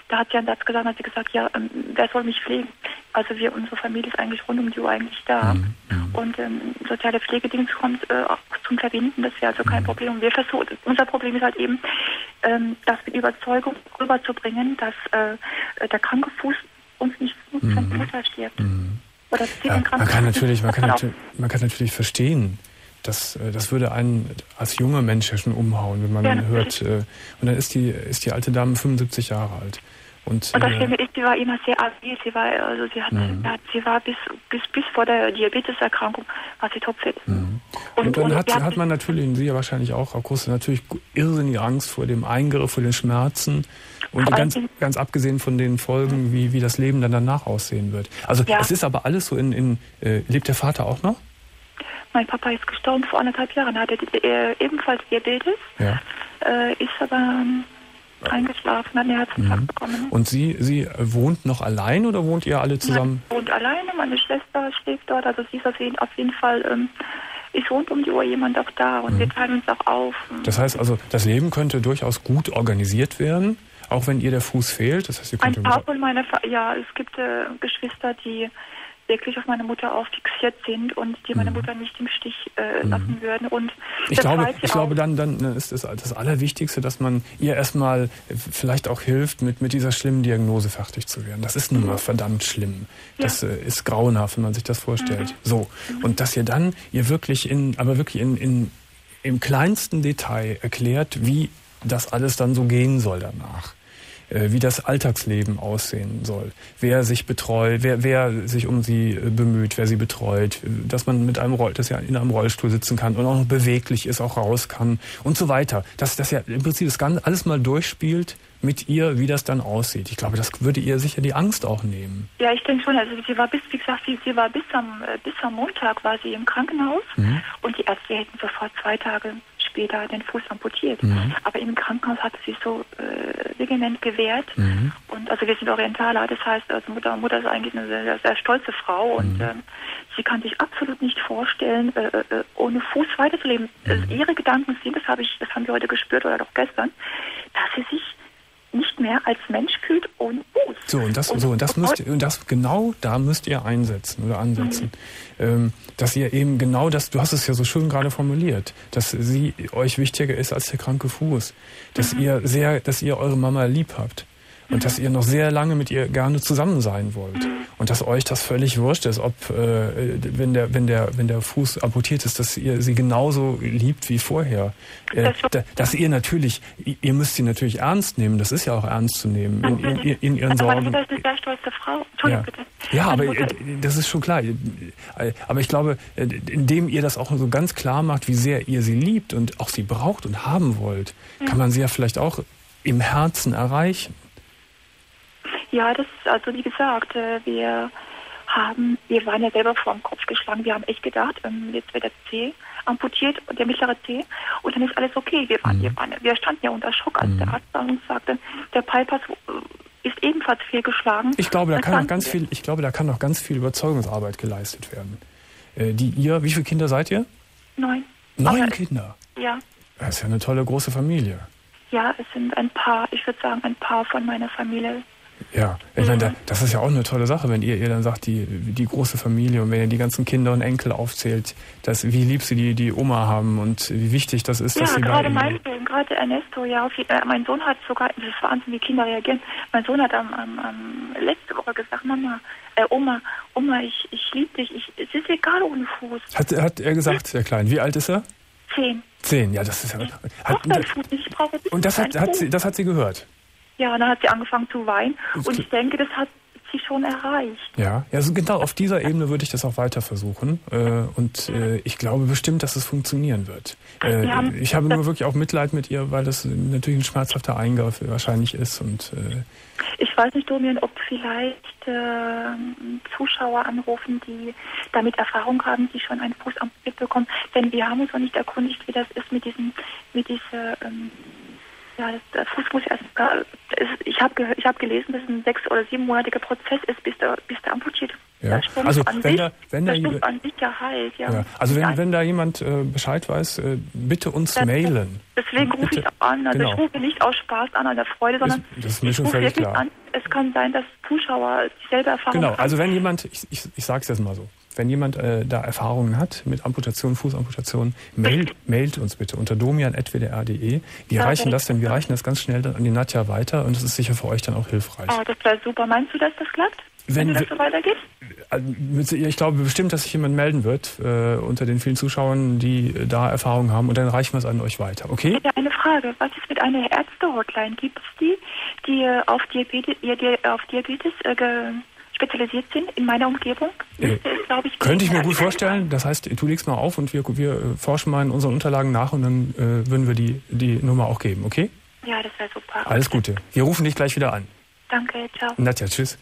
da hat sie einen Satz gesagt, hat sie gesagt, ja, ähm, wer soll mich pflegen? Also wir, unsere Familie ist eigentlich rund um die Uhr eigentlich da. Mhm. Und ähm, soziale Pflegedienst kommt äh, auch zum Verbinden, das wäre also kein Mhm. Problem. Und wir versuchen, unser Problem ist halt eben, ähm, das mit Überzeugung rüberzubringen, dass äh, der kranke Fuß uns nicht nutzt, Mhm. wenn die Mutter stirbt. Mhm. Oder das Ja, man kann natürlich, man kann, natürlich, man kann natürlich verstehen, dass äh, das würde einen als junger Mensch ja schon umhauen, wenn man Ja, hört. Äh, und dann ist die ist die alte Dame fünfundsiebzig Jahre alt. Und, Und das äh, Schlimme ist, sie war immer sehr agil. Sie war, also sie hat, Mhm. ja, sie war bis, bis, bis vor der Diabeteserkrankung war sie topfit. Mhm. Und, dann und hat, wir hatten- hat man natürlich, und Sie ja wahrscheinlich auch, Frau Kruste, natürlich irrsinnige Angst vor dem Eingriff, vor den Schmerzen. Und Vor ganz, allem- ganz abgesehen von den Folgen, wie, wie das Leben dann danach aussehen wird. Also Ja. es ist aber alles so in, in äh, lebt der Vater auch noch? Mein Papa ist gestorben vor anderthalb Jahren. Er hatte äh, ebenfalls Diabetes, Ja. äh, ist aber ähm, eingeschlafen, hat einen Herzinfarkt Mhm. bekommen. Und Sie, Sie äh, wohnt noch allein oder wohnt ihr alle zusammen? Sie wohnt alleine, meine Schwester schläft dort, also sie ist auf jeden, auf jeden Fall, ähm, ist rund um die Uhr jemand auch da und Mhm. wir teilen uns auch auf. Das heißt also, das Leben könnte durchaus gut organisiert werden, auch wenn ihr der Fuß fehlt. Das heißt, ihr Ein könnt paar von meiner, Fa ja, es gibt äh, Geschwister, die wirklich auf meine Mutter auch fixiert sind und die meine Mhm. Mutter nicht im Stich äh, lassen würden. Und Ich das glaube, weiß sie ich glaube auch. dann, dann ist es das Allerwichtigste, dass man ihr erstmal vielleicht auch hilft, mit, mit dieser schlimmen Diagnose fertig zu werden. Das ist nun mal verdammt schlimm. Das äh, ist grauenhaft, wenn man sich das vorstellt. So. Und dass ihr dann ihr wirklich in, aber wirklich in, in, im kleinsten Detail erklärt, wie das alles dann so gehen soll danach. Äh, wie das Alltagsleben aussehen soll, wer sich betreut, wer, wer sich um sie äh, bemüht, wer sie betreut, dass man mit einem Roll, dass ja in einem Rollstuhl sitzen kann und auch noch beweglich ist, auch raus kann und so weiter. Dass das ja im Prinzip das Ganze alles mal durchspielt mit ihr, wie das dann aussieht. Ich glaube, das würde ihr sicher die Angst auch nehmen. Ja, ich denke schon. Also sie war bis, wie gesagt, sie, sie war bis am äh, bis am Montag war sie im Krankenhaus Mhm. und die Ärzte hätten sofort zwei Tage später den Fuß amputiert. Mhm. Aber im Krankenhaus hat sie sich so äh, vehement gewehrt. Mhm. Und also wir sind Orientaler, das heißt, also Mutter, Mutter ist eigentlich eine sehr, sehr, sehr stolze Frau und Mhm. ähm, sie kann sich absolut nicht vorstellen, äh, äh, ohne Fuß weiterzuleben. Mhm. Also ihre Gedanken sind, das habe ich, das haben wir heute gespürt oder doch gestern, dass sie sich nicht mehr als Mensch fühlt ohne Fuß. So, und das, so, und das müsst ihr, und das, genau da müsst ihr einsetzen oder ansetzen. Mhm. Ähm, dass ihr eben genau das, du hast es ja so schön gerade formuliert, dass sie euch wichtiger ist als der kranke Fuß. Dass mhm. ihr sehr, dass ihr eure Mama lieb habt. Und mhm. dass ihr noch sehr lange mit ihr gerne zusammen sein wollt. Mhm. Und dass euch das völlig wurscht ist, ob, äh, wenn der, wenn der, wenn der Fuß amputiert ist, dass ihr sie genauso liebt wie vorher. Äh, da, dass ihr natürlich, ihr müsst sie natürlich ernst nehmen, das ist ja auch ernst zu nehmen, in, in, in, in ihren aber Sorgen. meine Mutter ist eine sehr stolze Frau. Entschuldigung, Ja, bitte. ja aber Mutter, das ist schon klar. Aber ich glaube, indem ihr das auch so ganz klar macht, wie sehr ihr sie liebt und auch sie braucht und haben wollt, mhm. kann man sie ja vielleicht auch im Herzen erreichen. Ja, das ist also wie gesagt, wir haben, wir waren ja selber vor den Kopf geschlagen. Wir haben echt gedacht, jetzt wird der C amputiert, der mittlere C, und dann ist alles okay. Wir waren, mhm. wir, waren, wir standen ja unter Schock, als mhm. der Arzt uns sagte, der Bypass ist ebenfalls fehlgeschlagen. Ich glaube, da kann noch ganz viel, ich glaube, da kann noch ganz viel Überzeugungsarbeit geleistet werden. Äh, die ihr, wie viele Kinder seid ihr? Neun. Neun Aber, Kinder? Ja. Das ist ja eine tolle große Familie. Ja, es sind ein paar, ich würde sagen, ein paar von meiner Familie. Ja, ich meine, da, das ist ja auch eine tolle Sache, wenn ihr ihr dann sagt, die, die große Familie, und wenn ihr die ganzen Kinder und Enkel aufzählt, dass, wie lieb sie die, die Oma haben und wie wichtig das ist, ja, dass sie gerade bei mein Sohn, gerade Ernesto, ja, auf, äh, mein Sohn hat sogar, das ist Wahnsinn, wie Kinder reagieren, mein Sohn hat am, am, am letzte Woche gesagt, Mama, äh, Oma, Oma, ich, ich liebe dich, ich, es ist egal ohne Fuß. Hat, hat er gesagt, der Kleine, wie alt ist er? Zehn. Zehn, ja, das ist ja... Hat, und, Fuß, ich brauche und das hat, hat sie, das hat sie gehört? Ja, und dann hat sie angefangen zu weinen. Und ich denke, das hat sie schon erreicht. Ja, ja, also genau auf dieser Ebene würde ich das auch weiter versuchen. Äh, und äh, ich glaube bestimmt, dass es funktionieren wird. Äh, haben, ich habe nur wirklich auch Mitleid mit ihr, weil das natürlich ein schmerzhafter Eingriff wahrscheinlich ist. Und äh, ich weiß nicht, Domian, ob vielleicht äh, Zuschauer anrufen, die damit Erfahrung haben, die schon einen Fuß amputiert bekommen. Denn wir haben uns noch nicht erkundigt, wie das ist mit diesem, mit dieser... Ähm, Ja, das, der Fuß muss erst. Äh, ist, ich habe ich hab gelesen, dass es ein sechs- oder siebenmonatiger Prozess ist, bis der, bis der amputiert. Ja. Also wenn sich, da, wenn da, der an sich ja heilt, ja. ja. Also wenn, wenn da jemand äh, Bescheid weiß, äh, bitte uns das, mailen. Deswegen rufe ich an. Also genau. Ich rufe nicht aus Spaß an, an der Freude, sondern das, das ist mir ich schon rufe völlig wirklich klar. an. Es kann sein, dass Zuschauer dieselbe Erfahrung Genau, haben. also wenn jemand, ich, ich, ich sage es jetzt mal so, wenn jemand äh, da Erfahrungen hat mit Amputation, Fußamputation, mailt, mailt uns bitte unter domian at w d r punkt d e. Wir Ja, reichen das denn, wir reichen das ganz schnell dann an die Nadja weiter und das ist sicher für euch dann auch hilfreich. Oh, das wäre super. Meinst du, dass das klappt? Wenn, Wenn das so weitergeht? Ich glaube bestimmt, dass sich jemand melden wird äh, unter den vielen Zuschauern, die äh, da Erfahrungen haben und dann reichen wir es an euch weiter, okay? Ich hätte eine Frage. Was ist mit einer Ärzte-Hotline? Gibt es die, die äh, auf Diabetes, die auf Diabetes äh, ge spezialisiert sind in meiner Umgebung? Äh, ist, glaub ich, könnte ich mir gut vorstellen. Das heißt, du legst mal auf und wir, wir forschen mal in unseren Unterlagen nach und dann äh, würden wir die, die Nummer auch geben, okay? Ja, das wäre super. Alles Gute. Wir rufen dich gleich wieder an. Danke, ciao. Nadja, tschüss.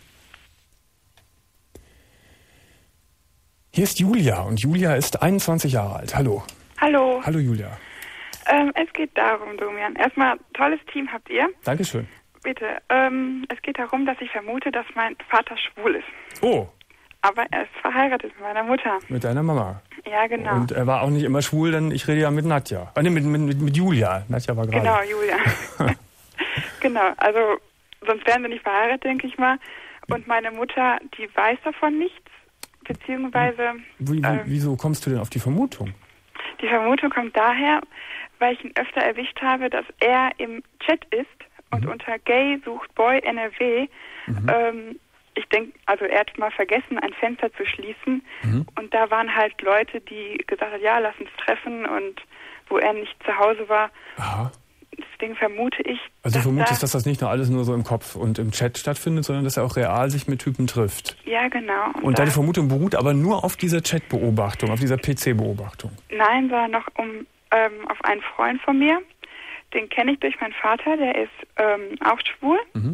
Hier ist Julia und Julia ist einundzwanzig Jahre alt. Hallo. Hallo. Hallo Julia. Ähm, es geht darum, Domian. Erstmal, tolles Team habt ihr. Dankeschön. Bitte. Ähm, es geht darum, dass ich vermute, dass mein Vater schwul ist. Oh. Aber er ist verheiratet mit meiner Mutter. Mit deiner Mama. Ja, genau. Und er war auch nicht immer schwul, denn ich rede ja mit Nadja. Ah, nee, mit, mit, mit Julia. Nadja war gerade. Genau, Julia. Genau, also sonst wären wir nicht verheiratet, denke ich mal. Und meine Mutter, die weiß davon nichts. Beziehungsweise... Wie, wie, äh, wieso kommst du denn auf die Vermutung? Die Vermutung kommt daher, weil ich ihn öfter erwischt habe, dass er im Chat ist und Mhm. unter Gay sucht Boy N R W. Mhm. Ähm, ich denke, also er hat mal vergessen, ein Fenster zu schließen. Mhm. Und da waren halt Leute, die gesagt haben, ja, lass uns treffen. Und wo er nicht zu Hause war. Aha. Deswegen vermute ich, Also du dass vermutest, da, dass das nicht nur alles nur so im Kopf und im Chat stattfindet, sondern dass er auch real sich mit Typen trifft. ja, genau. Und, Und da, deine Vermutung beruht aber nur auf dieser Chat-Beobachtung, auf dieser P C-Beobachtung. Nein, war noch um ähm, auf einen Freund von mir. Den kenne ich durch meinen Vater, der ist ähm, auch schwul. Mhm.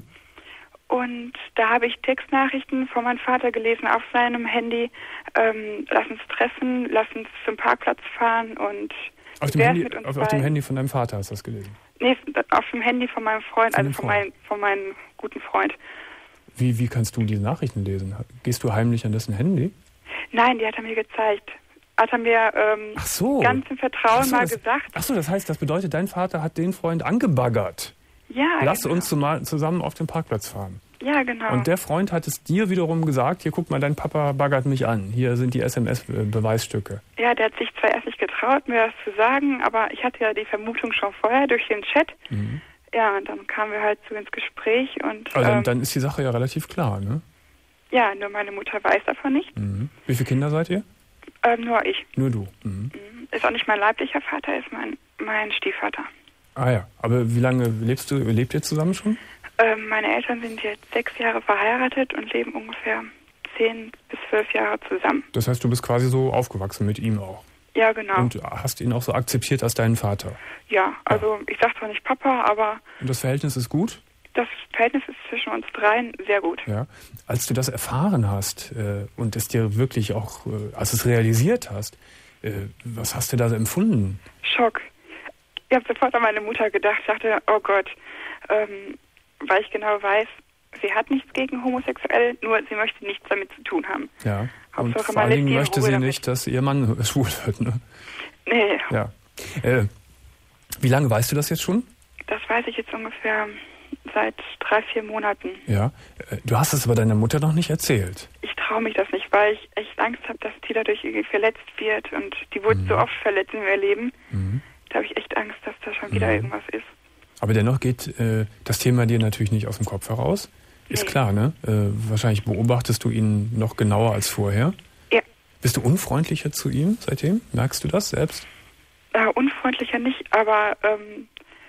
Und da habe ich Textnachrichten von meinem Vater gelesen auf seinem Handy. Ähm, lass uns treffen, lass uns zum Parkplatz fahren und Auf dem, wer Handy, ist mit uns auf, auf dem beiden? Handy von deinem Vater hast du das gelesen. Nee, auf dem Handy von meinem Freund, Von also dem von, Freund. mein, von meinem guten Freund. Wie, wie kannst du diese Nachrichten lesen? Gehst du heimlich an dessen Handy? Nein, die hat er mir gezeigt. Hat er mir ähm, Ach so. ganz im Vertrauen Ach so, mal das, gesagt. Ach so, das heißt, das bedeutet, dein Vater hat den Freund angebaggert. Ja, Lass genau. uns zumal, zusammen auf den Parkplatz fahren. Ja, genau. Und der Freund hat es dir wiederum gesagt, hier guck mal, dein Papa baggert mich an. Hier sind die S M S-Beweisstücke. Ja, der hat sich zwar erst nicht getraut, mir das zu sagen, aber ich hatte ja die Vermutung schon vorher durch den Chat. Mhm. Ja, und dann kamen wir halt so ins Gespräch und Also ähm, dann ist die Sache ja relativ klar, ne? ja, nur meine Mutter weiß davon nicht. Mhm. Wie viele Kinder seid ihr? Ähm, nur ich. Nur du. Mhm. Ist auch nicht mein leiblicher Vater, ist mein, mein Stiefvater. Ah ja, aber wie lange lebst du, lebt ihr zusammen schon? Ähm, meine Eltern sind jetzt sechs Jahre verheiratet und leben ungefähr zehn bis zwölf Jahre zusammen. Das heißt, du bist quasi so aufgewachsen mit ihm auch. Ja, genau. Und hast ihn auch so akzeptiert als deinen Vater. ja, also ich sag zwar nicht Papa, aber Und das Verhältnis ist gut? das Verhältnis ist zwischen uns dreien sehr gut. Ja. Als du das erfahren hast äh, und es dir wirklich auch, äh, als du es realisiert hast, äh, was hast du da so empfunden? Schock. Ich habe sofort an meine Mutter gedacht, dachte, oh Gott, ähm, weil ich genau weiß, sie hat nichts gegen homosexuell, nur sie möchte nichts damit zu tun haben. Ja. Und Hauptsache, vor allen man lässt Dingen die in möchte Ruhe sie damit. nicht, dass ihr Mann schwul wird, ne? Nee, Ja. Äh, wie lange weißt du das jetzt schon? das weiß ich jetzt ungefähr seit drei, vier Monaten. Ja. Äh, du hast es aber deiner Mutter noch nicht erzählt. Ich traue mich das nicht, weil ich echt Angst habe, dass die dadurch irgendwie verletzt wird und die wurde Mhm. so oft verletzt in ihrem Leben. Mhm. Da habe ich echt Angst, dass da schon wieder Mhm. irgendwas ist. Aber dennoch geht äh, das Thema dir natürlich nicht aus dem Kopf heraus. Ist Nee. klar, ne? Äh, wahrscheinlich beobachtest du ihn noch genauer als vorher. Ja. Bist du unfreundlicher zu ihm seitdem? Merkst du das selbst? Äh, unfreundlicher nicht, aber ähm,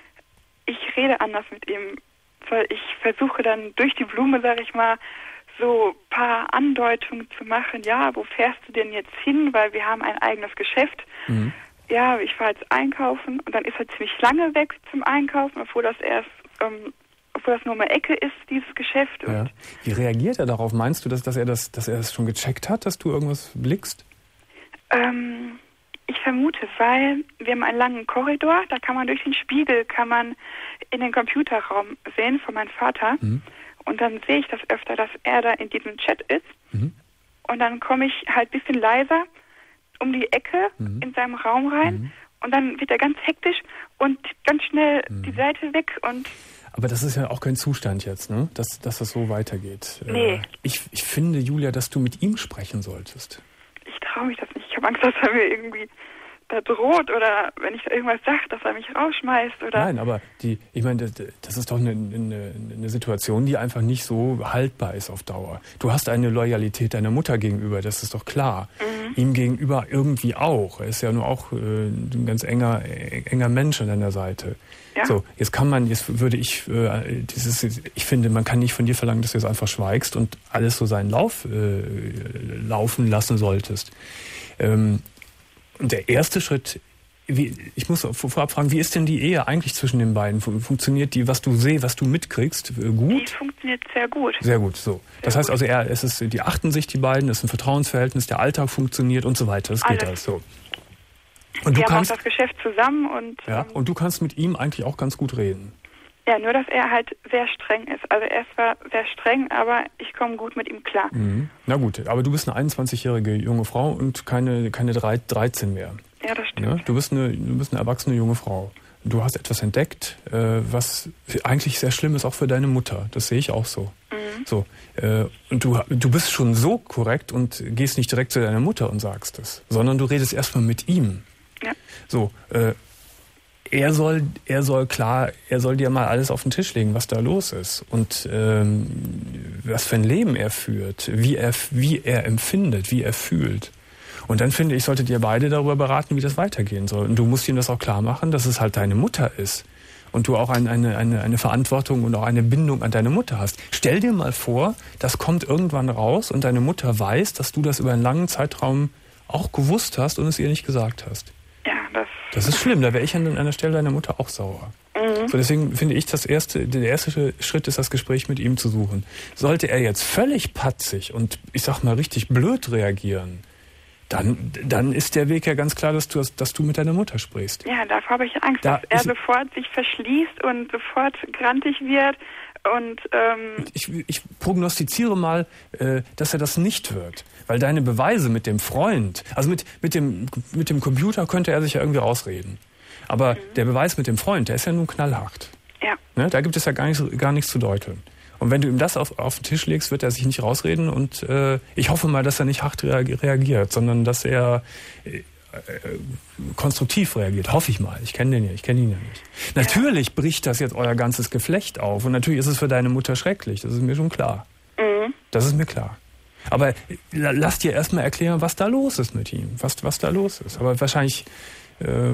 ich rede anders mit ihm. Weil ich versuche dann durch die Blume, sag ich mal, so ein paar Andeutungen zu machen. Ja, wo fährst du denn jetzt hin? Weil wir haben ein eigenes Geschäft. Mhm. Ja, ich fahre jetzt einkaufen und dann ist er ziemlich lange weg zum Einkaufen, obwohl das erst, ähm, obwohl das nur eine Ecke ist, dieses Geschäft. Und Ja. Wie reagiert er darauf? Meinst du, dass, dass, er das, dass er das schon gecheckt hat, dass du irgendwas blickst? ähm, Ich vermute, weil wir haben einen langen Korridor, da kann man durch den Spiegel, kann man in den Computerraum sehen von meinem Vater. Mhm. Und dann sehe ich das öfter, dass er da in diesem Chat ist. Mhm. Und dann komme ich halt ein bisschen leiser um die Ecke mhm. in seinem Raum rein. Mhm. Und dann wird er ganz hektisch und ganz schnell mhm. die Seite weg und... Aber das ist ja auch kein Zustand jetzt, ne? Dass, dass das so weitergeht. Nee. Äh, ich, ich finde, Julia, dass du mit ihm sprechen solltest. Ich traue mich das nicht. Ich habe Angst, dass er mir irgendwie da droht oder wenn ich da irgendwas sage, dass er mich rausschmeißt oder... Nein, aber die, ich meine, das, das ist doch eine, eine, eine Situation, die einfach nicht so haltbar ist auf Dauer. Du hast eine Loyalität deiner Mutter gegenüber, das ist doch klar. Mhm. Ihm gegenüber irgendwie auch. Er ist ja nur auch äh, ein ganz enger, enger Mensch an deiner Seite. Ja. So, jetzt kann man, jetzt würde ich äh, dieses, ich finde, man kann nicht von dir verlangen, dass du jetzt einfach schweigst und alles so seinen Lauf äh, laufen lassen solltest. Ähm, Und der erste Schritt, wie, ich muss vorab fragen, wie ist denn die Ehe eigentlich zwischen den beiden? Funktioniert die, was du sehst, was du mitkriegst, gut? Die funktioniert sehr gut. Sehr gut, so. Das sehr heißt gut. Also, er, es ist, die achten sich, die beiden, es ist ein Vertrauensverhältnis, der Alltag funktioniert und so weiter. Das geht alles so. Und wir du haben kannst, auch das Geschäft zusammen und... Ja, ähm, und du kannst mit ihm eigentlich auch ganz gut reden. Ja, nur dass er halt sehr streng ist. Also er ist zwar sehr streng, aber ich komme gut mit ihm klar. Mhm. Na gut, aber du bist eine einundzwanzigjährige junge Frau und keine, keine dreizehn mehr. Ja, das stimmt. Ja, du bist eine, du bist eine erwachsene junge Frau. Du hast etwas entdeckt, äh, was eigentlich sehr schlimm ist, auch für deine Mutter. Das sehe ich auch so. Mhm. So, äh, und du, du bist schon so korrekt und gehst nicht direkt zu deiner Mutter und sagst es, sondern du redest erstmal mit ihm. Ja. So, äh, er soll, er soll klar, er soll dir mal alles auf den Tisch legen, was da los ist und ähm, was für ein Leben er führt, wie er, wie er empfindet, wie er fühlt. Und dann finde ich, solltet ihr beide darüber beraten, wie das weitergehen soll. Und du musst ihm das auch klar machen, dass es halt deine Mutter ist und du auch ein, eine, eine, eine Verantwortung und auch eine Bindung an deine Mutter hast. Stell dir mal vor, das kommt irgendwann raus und deine Mutter weiß, dass du das über einen langen Zeitraum auch gewusst hast und es ihr nicht gesagt hast. Ja, das... Das ist schlimm, da wäre ich an einer Stelle deiner Mutter auch sauer. Mhm. So, deswegen finde ich, das erste, der erste Schritt ist, das Gespräch mit ihm zu suchen. Sollte er jetzt völlig patzig und, ich sag mal, richtig blöd reagieren, dann, dann ist der Weg ja ganz klar, dass du, dass du mit deiner Mutter sprichst. Ja, davor habe ich Angst, da dass er sofort sich verschließt und sofort grantig wird. Und ähm ich, ich prognostiziere mal, äh, dass er das nicht wird. Weil deine Beweise mit dem Freund, also mit, mit, dem, mit dem Computer könnte er sich ja irgendwie rausreden. Aber mhm. der Beweis mit dem Freund, der ist ja nun knallhart. Ja. Ne? Da gibt es ja gar, nicht, gar nichts zu deuteln. Und wenn du ihm das auf, auf den Tisch legst, wird er sich nicht rausreden. Und äh, ich hoffe mal, dass er nicht hart reagiert, sondern dass er äh, konstruktiv reagiert. Hoffe ich mal. Ich kenne den ja, ich kenne ihn ja nicht. Ja. Natürlich bricht das jetzt euer ganzes Geflecht auf. Und natürlich ist es für deine Mutter schrecklich. Das ist mir schon klar. Mhm. Das ist mir klar. Aber lass dir erstmal erklären, was da los ist mit ihm. Was, was da los ist. Aber wahrscheinlich äh,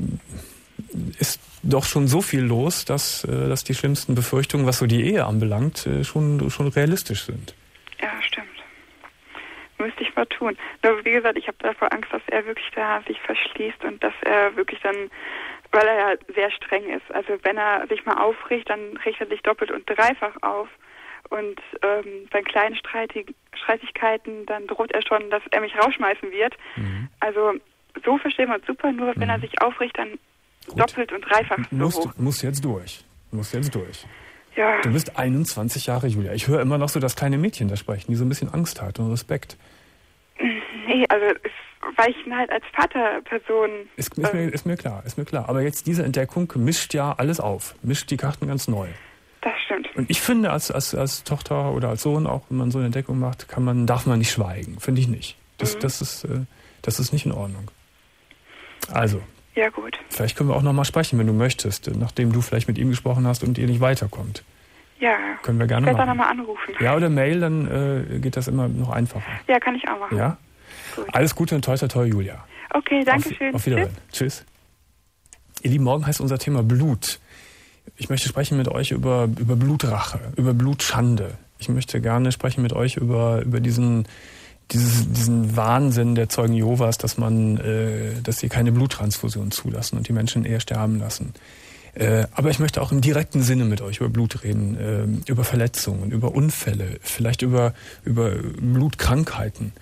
ist doch schon so viel los, dass, äh, dass die schlimmsten Befürchtungen, was so die Ehe anbelangt, äh, schon, schon realistisch sind. Ja, stimmt. Müsste ich mal tun. Nur wie gesagt, ich habe davor Angst, dass er wirklich da sich verschließt und dass er wirklich dann, weil er ja sehr streng ist. Also wenn er sich mal aufregt, dann regt er sich doppelt und dreifach auf. Und ähm, bei kleinen Streitig- Streitigkeiten, dann droht er schon, dass er mich rausschmeißen wird. Mhm. Also so verstehen wir uns super, nur wenn mhm. er sich aufregt, dann Gut. doppelt und dreifach so musst, hoch. Musst jetzt durch. Musst jetzt durch. Ja. Du bist einundzwanzig Jahre, Julia. Ich höre immer noch so das kleine Mädchen da sprechen, die so ein bisschen Angst hat und Respekt. Nee, also es, weil ich ihn halt als Vaterperson... Ist, ist, mir, ist mir klar, ist mir klar. Aber jetzt diese Entdeckung mischt ja alles auf. Mischt die Karten ganz neu. Das stimmt. Und ich finde, als, als, als Tochter oder als Sohn, auch wenn man so eine Entdeckung macht, kann man, darf man nicht schweigen. Finde ich nicht. Das, mhm. das, ist, äh, das ist nicht in Ordnung. Also... Ja, gut. Vielleicht können wir auch noch mal sprechen, wenn du möchtest, nachdem du vielleicht mit ihm gesprochen hast und ihr nicht weiterkommt. Ja. Können wir gerne machen. Ich machen. werde dann nochmal anrufen. Ja, oder Mail, dann äh, geht das immer noch einfacher. Ja, kann ich auch machen. Ja? Gut. Alles Gute und toi, toi, toi, Julia. Okay, danke auf, schön. Auf Wiedersehen. Tschüss. Tschüss. Ihr Lieben, morgen heißt unser Thema Blut. Ich möchte sprechen mit euch über, über Blutrache, über Blutschande. Ich möchte gerne sprechen mit euch über, über diesen... Dieses, diesen Wahnsinn der Zeugen Jehovas, dass man, äh, dass sie keine Bluttransfusion zulassen und die Menschen eher sterben lassen. Äh, aber ich möchte auch im direkten Sinne mit euch über Blut reden, äh, über Verletzungen, über Unfälle, vielleicht über, über Blutkrankheiten.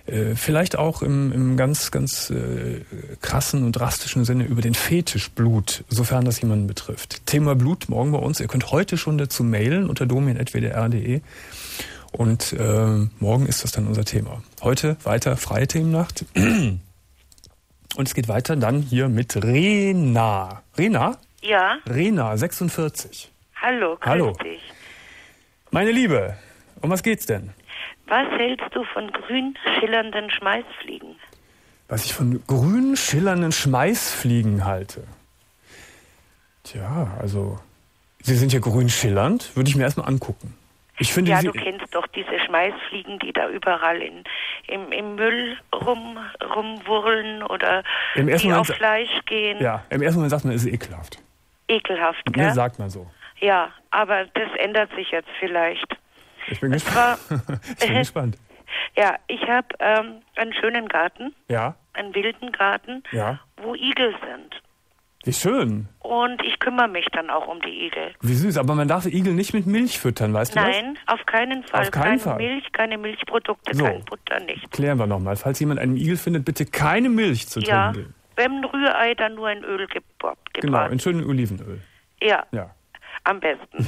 äh, vielleicht auch im, im ganz, ganz äh, krassen und drastischen Sinne über den Fetisch Blut, sofern das jemanden betrifft. Thema Blut morgen bei uns. Ihr könnt heute schon dazu mailen unter domian at w d r punkt d e und äh, morgen ist das dann unser Thema. Heute weiter freie Themennacht. Und es geht weiter dann hier mit Rena. Rena? Ja. Rena, sechsundvierzig. Hallo, grüß Hallo. dich. Meine Liebe, um was geht's denn? Was hältst du von grün schillernden Schmeißfliegen? Was ich von grün schillernden Schmeißfliegen halte? Tja, also, sie sind ja grün schillernd, würde ich mir erstmal angucken. Ich finde, ja, sie, du kennst doch diese Schmeißfliegen, die da überall in, im, im Müll rum, rumwurlen oder Im ersten die Moment auf Fleisch gehen. Ja, im ersten Moment sagt man, es ist ekelhaft. Ekelhaft, Ne, gell? sagt man so. Ja, aber das ändert sich jetzt vielleicht. Ich bin Das gespannt. war- ich bin gespannt. Ja, ich habe ähm, einen schönen Garten, Ja, einen wilden Garten, ja. wo Igel sind. Wie schön. Und ich kümmere mich dann auch um die Igel. Wie süß. Aber man darf Igel nicht mit Milch füttern, weißt du das? Nein, auf keinen Fall. Auf keinen keine Fall. Milch, keine Milchprodukte, So. kein Butter, nichts. Klären wir nochmal. Falls jemand einen Igel findet, bitte keine Milch zu Ja, trinken. wenn ein Rührei, dann nur in Öl gebraten. Genau, in schönem Olivenöl. Ja, Ja. am besten.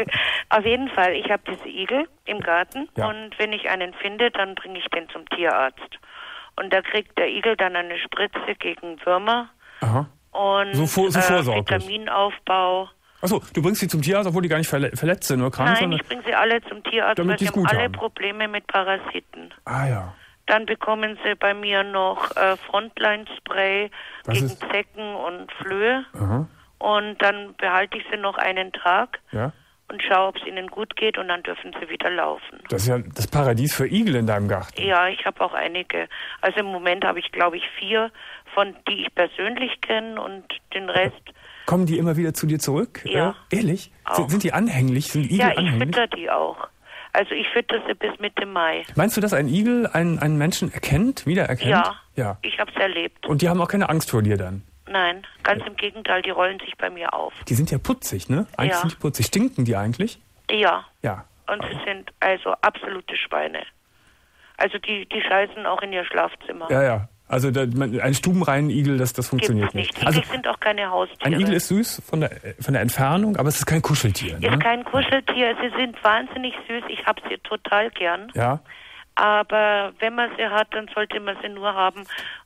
Auf jeden Fall, ich habe diese Igel im Garten Ja. und wenn ich einen finde, dann bringe ich den zum Tierarzt. Und da kriegt der Igel dann eine Spritze gegen Würmer Aha. und So vor- so äh, vorsorglich. Vitaminaufbau. Achso, du bringst sie zum Tierarzt, obwohl die gar nicht verle verletzt sind oder krank, Nein, sondern... ich bringe sie alle zum Tierarzt, Damit weil sie die's haben gut alle haben. Probleme mit Parasiten. Ah ja. Dann bekommen sie bei mir noch äh, Frontline-Spray Was gegen ist- Zecken und Flöhe. Aha. Und dann behalte ich sie noch einen Tag Ja. und schaue, ob es ihnen gut geht und dann dürfen sie wieder laufen. Das ist ja das Paradies für Igel in deinem Garten. Ja, ich habe auch einige. Also im Moment habe ich, glaube ich, vier, von die ich persönlich kenne und den Rest. Kommen die immer wieder zu dir zurück? Ja. Äh, ehrlich? Auch. Sind, sind die anhänglich? Sind Igel Ja, ich anhänglich? fütter die auch. Also ich fütter sie bis Mitte Mai. Meinst du, dass ein Igel einen, einen Menschen erkennt, wiedererkennt? Ja, Ja. ich habe es erlebt. Und die haben auch keine Angst vor dir dann? Nein, ganz im Gegenteil, die rollen sich bei mir auf. Die sind ja putzig, ne? Eigentlich Ja. sind die putzig. Stinken die eigentlich? Ja, Ja. und sie sind also absolute Schweine. Also die, die scheißen auch in ihr Schlafzimmer. Ja, ja. Also da, man, ein stubenreinen Igel, das, das funktioniert Gibt's nicht. nicht. Igel Also sind auch keine Haustiere. ein Igel ist süß von der, von der Entfernung, aber es ist kein Kuscheltier. Ne? Ist kein Kuscheltier, sie sind wahnsinnig süß, ich habe sie total gern. Ja. Aber wenn man sie hat, dann sollte man sie nur haben,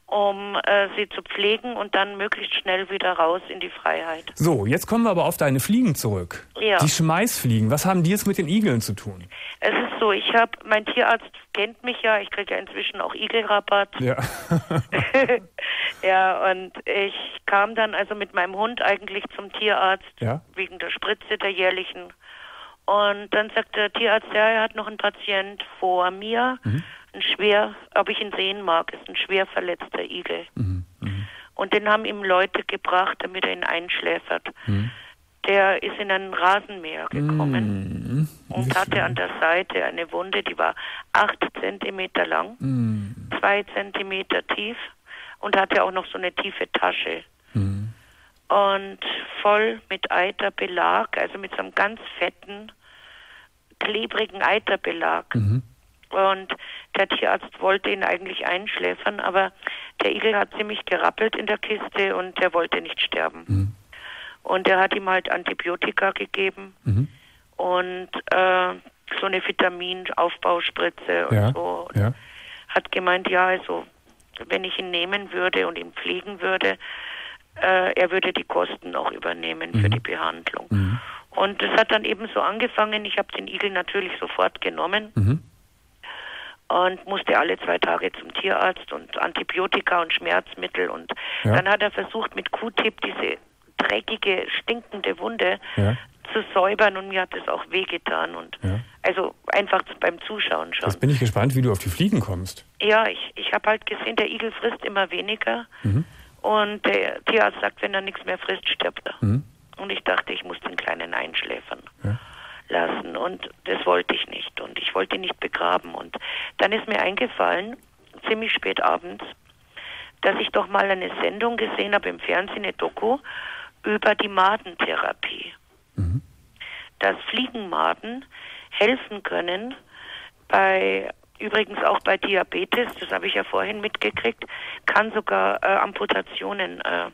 um äh, sie zu pflegen und dann möglichst schnell wieder raus in die Freiheit. So, jetzt kommen wir aber auf deine Fliegen zurück. Ja. Die Schmeißfliegen. Was haben die jetzt mit den Igeln zu tun? Es ist so, ich habe, mein Tierarzt kennt mich ja, ich kriege ja inzwischen auch Igelrabatt. Ja. Ja, und ich kam dann also mit meinem Hund eigentlich zum Tierarzt Ja. wegen der Spritze der jährlichen. Und dann sagt der Tierarzt, ja, er hat noch einen Patient vor mir, Mhm. ein schwer, ob ich ihn sehen mag, ist ein schwer verletzter Igel. Mhm. Mhm. Und den haben ihm Leute gebracht, damit er ihn einschläfert. Mhm. Der ist in einen Rasenmäher gekommen Mhm. und hatte an der Seite eine Wunde, die war acht Zentimeter lang, Mhm. zwei Zentimeter tief und hatte auch noch so eine tiefe Tasche. Mhm. Und voll mit Eiterbelag, also mit so einem ganz fetten, klebrigen Eiterbelag. Mhm. Und der Tierarzt wollte ihn eigentlich einschläfern, aber der Igel hat ziemlich gerappelt in der Kiste und er wollte nicht sterben. Mhm. Und er hat ihm halt Antibiotika gegeben Mhm. und äh, so eine Vitaminaufbauspritze und Ja. so. Ja. Hat gemeint, ja, also wenn ich ihn nehmen würde und ihn pflegen würde, äh, er würde die Kosten auch übernehmen für Mhm. die Behandlung. Mhm. Und das hat dann eben so angefangen, ich habe den Igel natürlich sofort genommen Mhm. und musste alle zwei Tage zum Tierarzt und Antibiotika und Schmerzmittel und Ja. dann hat er versucht mit Q-Tip diese dreckige, stinkende Wunde Ja. zu säubern und mir hat das auch wehgetan und Ja. also einfach beim Zuschauen schon. Jetzt bin ich gespannt, wie du auf die Fliegen kommst. Ja, ich, ich habe halt gesehen, der Igel frisst immer weniger Mhm. und der Tierarzt sagt, wenn er nichts mehr frisst, stirbt er. Mhm. Und ich dachte, ich muss den Kleinen einschläfern Ja. lassen und das wollte ich nicht und ich wollte ihn nicht begraben. Und dann ist mir eingefallen, ziemlich spät abends, dass ich doch mal eine Sendung gesehen habe im Fernsehen, eine Doku, über die Madentherapie. Mhm. Dass Fliegenmaden helfen können bei übrigens auch bei Diabetes, das habe ich ja vorhin mitgekriegt, kann sogar äh, Amputationen äh,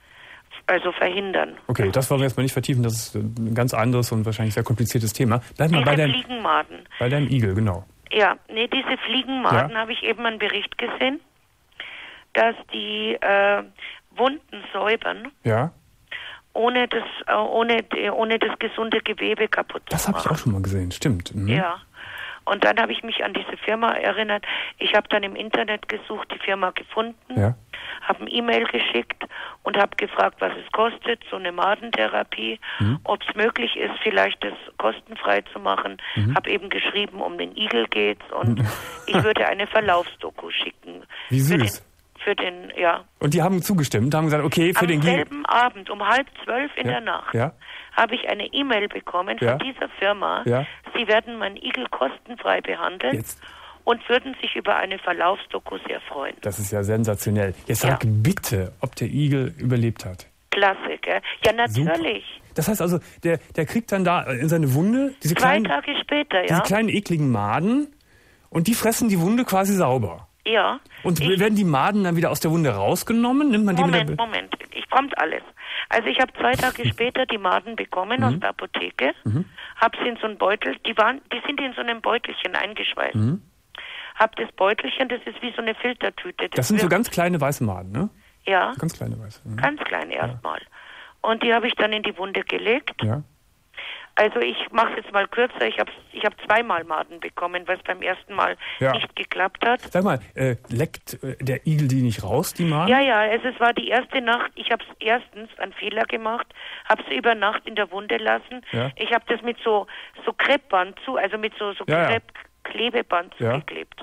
also verhindern. Okay, das wollen wir jetzt mal nicht vertiefen, das ist ein ganz anderes und wahrscheinlich sehr kompliziertes Thema. Bleib mal diese bei deinem, Fliegenmaden. Bei deinem Igel, genau. Ja, nee, diese Fliegenmaden Ja. habe ich eben einen Bericht gesehen, dass die äh, Wunden säubern, Ja, ohne das, äh, ohne, ohne das gesunde Gewebe kaputt zu das habe ich machen. auch schon mal gesehen, stimmt. Mhm. Ja. Und dann habe ich mich an diese Firma erinnert. Ich habe dann im Internet gesucht, die Firma gefunden, Ja. habe ein E-Mail geschickt und habe gefragt, was es kostet, so eine Madentherapie, Mhm. ob es möglich ist, vielleicht das kostenfrei zu machen. Mhm. Habe eben geschrieben, um den Igel geht's und ich würde eine Verlaufsdoku schicken. Wie Für süß. den, für den, ja. Und die haben zugestimmt, haben gesagt, okay, für Am den Igel. selben Abend um halb zwölf in Ja. der Nacht Ja. habe ich eine E-Mail bekommen Ja. von dieser Firma. Ja. Sie werden meinen Igel kostenfrei behandeln Jetzt. und würden sich über eine Verlaufsdoku sehr freuen. Das ist ja sensationell. Jetzt sag Ja. bitte, ob der Igel überlebt hat. Klasse, gell? Ja, natürlich. Das heißt also, der, der kriegt dann da in seine Wunde diese Zwei kleinen, Tage später, diese ja. kleinen ekligen Maden und die fressen die Wunde quasi sauber. Ja. Und ich, werden die Maden dann wieder aus der Wunde rausgenommen? Nimmt man die Moment, wieder? Moment. Ich kommt alles. Also ich habe zwei Tage später die Maden bekommen aus der Apotheke, Mhm. habe sie in so ein Beutel, die waren, die sind in so einem Beutelchen eingeschweißt. Mhm. Hab das Beutelchen, das ist wie so eine Filtertüte. Das sind so wirkt- ganz kleine weiße Maden, ne? Ja, Ganz kleine weiße. Mhm. ganz klein erstmal. Und die habe ich dann in die Wunde gelegt. Ja. Also ich mache es jetzt mal kürzer. Ich habe ich hab zweimal Maden bekommen, was beim ersten Mal Ja. nicht geklappt hat. Sag mal, äh, leckt äh, der Igel die nicht raus, die Maden? Ja, ja, es, es war die erste Nacht. Ich habe erstens einen Fehler gemacht, habe sie über Nacht in der Wunde lassen. Ja. Ich habe das mit so so Kreppband zu, also mit so so Ja, ja. Krepp, Klebeband Ja. zugeklebt.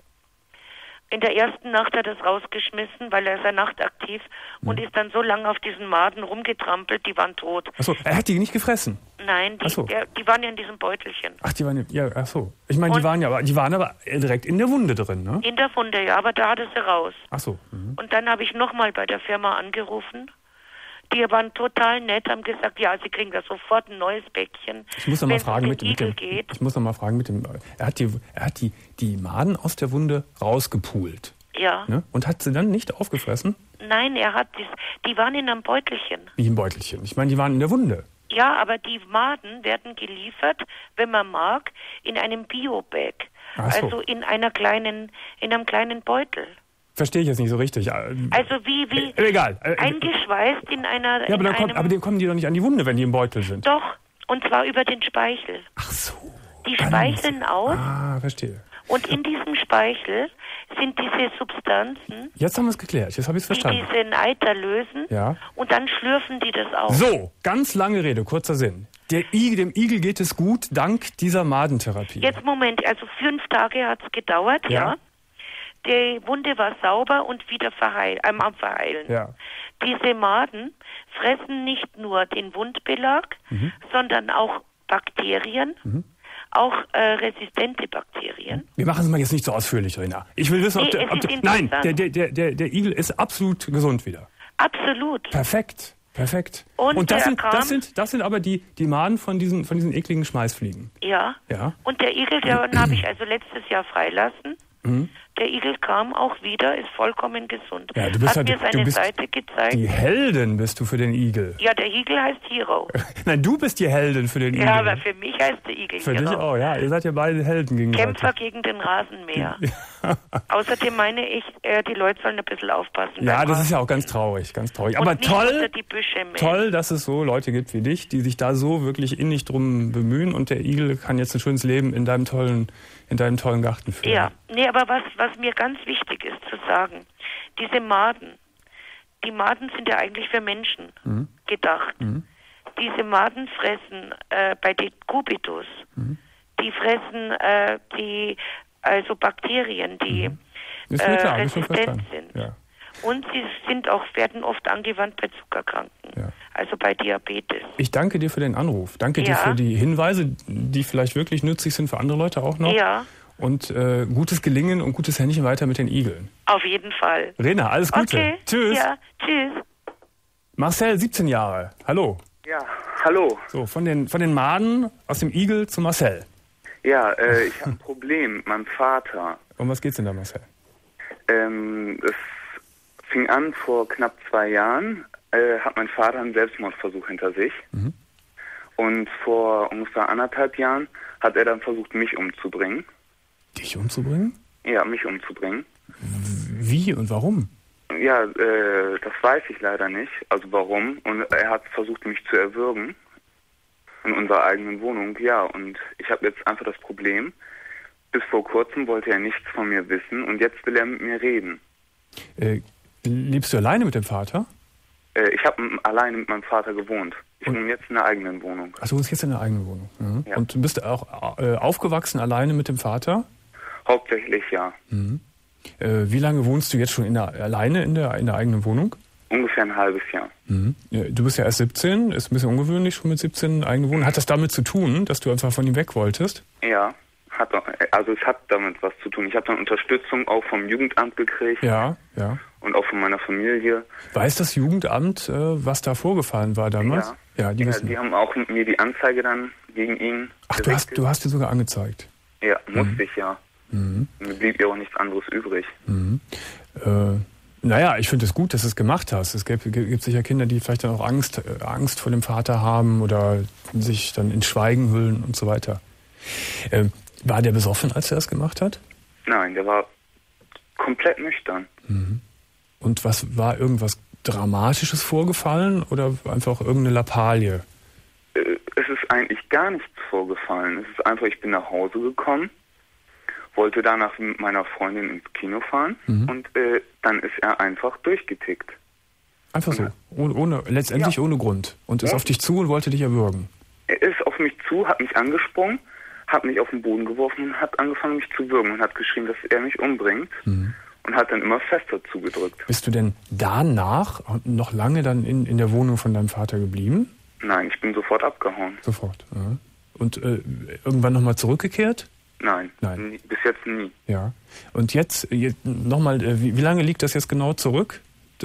In der ersten Nacht hat er es rausgeschmissen, weil er ist ja nachtaktiv und Mhm. ist dann so lange auf diesen Maden rumgetrampelt, die waren tot. Achso, er hat die nicht gefressen. Nein, die, Ach so. der, die waren ja in diesem Beutelchen. Ach, die waren ja, ach so. Ich meine, die Und- waren ja, aber die waren aber direkt in der Wunde drin, ne? In der Wunde, ja, aber da hat er sie raus. Ach so. Mhm. Und dann habe ich nochmal bei der Firma angerufen. Die waren total nett, haben gesagt, ja, sie kriegen da sofort ein neues Bäckchen. Ich muss noch mal Wenn es fragen um mit, den mit Igel dem. geht. Ich muss noch mal fragen mit dem. Er hat die, er hat die, die Maden aus der Wunde rausgepult, Ja. ne? Und hat sie dann nicht aufgefressen, Nein, er hat dies, die waren in einem Beutelchen. wie im Beutelchen. Ich meine, die waren in der Wunde. Ja, aber die Maden werden geliefert, wenn man mag, in einem Bio-Bag. Ach so. Also in einer kleinen, in einem kleinen Beutel. Verstehe ich jetzt nicht so richtig. Äh, Also wie, wie äh, egal. Äh, eingeschweißt in einer, ja, aber in dann einem, kommt, aber den kommen die doch nicht an die Wunde, wenn die im Beutel sind. doch, und zwar über den Speichel. Ach so. Die Dann- speicheln aus Ah, verstehe. und in diesem Speichel sind diese Substanzen, Jetzt haben wir es geklärt. Jetzt habe ich es die verstanden. diesen Eiter lösen Ja. und dann schlürfen die das auf. So, ganz lange Rede, kurzer Sinn. Der Igel, dem Igel geht es gut dank dieser Madentherapie. Jetzt Moment, also fünf Tage hat es gedauert, Ja. ja. Die Wunde war sauber und wieder verheil, ähm, am Verheilen. Ja. Diese Maden fressen nicht nur den Wundbelag, Mhm. sondern auch Bakterien, auch äh, resistente Bakterien. Wir machen es mal jetzt nicht so ausführlich, Rena. Ich will wissen, ob Nee, der, es ob ist der nein, interessant. der, der, der, der, der Igel ist absolut gesund wieder. Absolut. Perfekt, perfekt. Und das der sind, kam- das sind, das sind aber die, die Maden von diesen, von diesen ekligen Schmeißfliegen. Ja. Ja. Und der Igel, den habe ich also letztes Jahr freilassen. Mhm. Der Igel kam auch wieder, ist vollkommen gesund. Ja, du bist Hat halt- mir seine du bist Seite gezeigt. Die Heldin bist du für den Igel. Ja, der Igel heißt Hero. Nein, du bist die Heldin für den Igel. Ja, aber für mich heißt der Igel für Hero. dich auch, ja. Ihr seid ja beide Helden gegenseitig. Kämpfer gegen den Rasenmäher. Außerdem meine ich, äh, die Leute sollen ein bisschen aufpassen. Ja, beim das ist Rasen. ja auch ganz traurig, ganz traurig. Und Aber nicht toll, unter die Büsche mähen. toll, dass es so Leute gibt wie dich, die sich da so wirklich innig drum bemühen und der Igel kann jetzt ein schönes Leben in deinem tollen, in deinem tollen Garten führen. Ja, nee, aber was, was mir ganz wichtig ist zu sagen, diese Maden, die Maden sind ja eigentlich für Menschen Mhm. gedacht. Mhm. Diese Maden fressen äh, bei den Cubitus, Mhm. die fressen äh, die also Bakterien, die Ist äh, mir klar, hab ich schon resistent verstanden. sind. Ja. Und sie sind auch, werden oft angewandt bei Zuckerkranken, Ja. also bei Diabetes. Ich danke dir für den Anruf. Danke dir Ja. für die Hinweise, die vielleicht wirklich nützlich sind für andere Leute auch noch. Ja, Und äh, gutes Gelingen und gutes Händchen weiter mit den Igeln. auf jeden Fall. Rena, alles Gute. Okay, Tschüss. ja, tschüss. Marcel, siebzehn Jahre. Hallo. Ja, hallo. So, von den, von den Maden aus dem Igel zu Marcel. Ja, äh, ich habe ein Problem mit meinem Vater. Um was geht's denn da, Marcel? Ähm, es fing an vor knapp zwei Jahren, äh, hat mein Vater einen Selbstmordversuch hinter sich. Mhm. Und vor ungefähr anderthalb Jahren hat er dann versucht, mich umzubringen. Dich umzubringen? Ja, mich umzubringen. Wie und warum? Ja, äh, das weiß ich leider nicht. Also warum? Und er hat versucht, mich zu erwürgen. In unserer eigenen Wohnung, ja. Und ich habe jetzt einfach das Problem, bis vor kurzem wollte er nichts von mir wissen und jetzt will er mit mir reden. Äh, lebst du alleine mit dem Vater? Äh, ich habe alleine mit meinem Vater gewohnt. Ich wohne jetzt in einer eigenen Wohnung. Ach, du wohnst jetzt in einer eigenen Wohnung. Mhm. Ja. Und du bist auch äh, aufgewachsen alleine mit dem Vater? Hauptsächlich, ja. Mhm. Äh, wie lange wohnst du jetzt schon in der, alleine in der, in der eigenen Wohnung? Ungefähr ein halbes Jahr. Mhm. Du bist ja erst siebzehn, ist ein bisschen ungewöhnlich, schon mit siebzehn eine eigene Wohnung. Hat das damit zu tun, dass du einfach von ihm weg wolltest? Ja, hat, also es hat damit was zu tun. Ich habe dann Unterstützung auch vom Jugendamt gekriegt. Ja, ja. Und auch von meiner Familie. Weiß das Jugendamt, was da vorgefallen war damals? Ja, ja, die, ja, die haben auch mit mir die Anzeige dann gegen ihn Ach, du hast, du hast die sogar angezeigt? Ja, musste mhm. ich ja. Mhm. Mir blieb ja auch nichts anderes übrig. Mhm. Äh, naja, ich finde es gut, dass du es gemacht hast. Es gibt, gibt sicher Kinder, die vielleicht dann auch Angst, äh, Angst vor dem Vater haben oder sich dann in Schweigen hüllen und so weiter. Äh, war der besoffen, als er das gemacht hat? Nein, der war komplett nüchtern. Mhm. Und was war irgendwas Dramatisches vorgefallen oder einfach irgendeine Lappalie? Äh, es ist eigentlich gar nichts vorgefallen. Es ist einfach, ich bin nach Hause gekommen, wollte danach mit meiner Freundin ins Kino fahren mhm. und äh, dann ist er einfach durchgetickt. Einfach so, ohne, ohne letztendlich ja. ohne Grund. Und ist ja. auf dich zu und wollte dich erwürgen. Er ist auf mich zu, hat mich angesprungen, hat mich auf den Boden geworfen und hat angefangen, mich zu würgen und hat geschrien, dass er mich umbringt mhm. und hat dann immer fester zugedrückt. Bist du denn danach noch lange dann in, in der Wohnung von deinem Vater geblieben? Nein, ich bin sofort abgehauen. Sofort, ja. Und äh, irgendwann nochmal zurückgekehrt? Nein, Nein. Nie, bis jetzt nie. Ja. Und jetzt, jetzt nochmal, wie, wie lange liegt das jetzt genau zurück,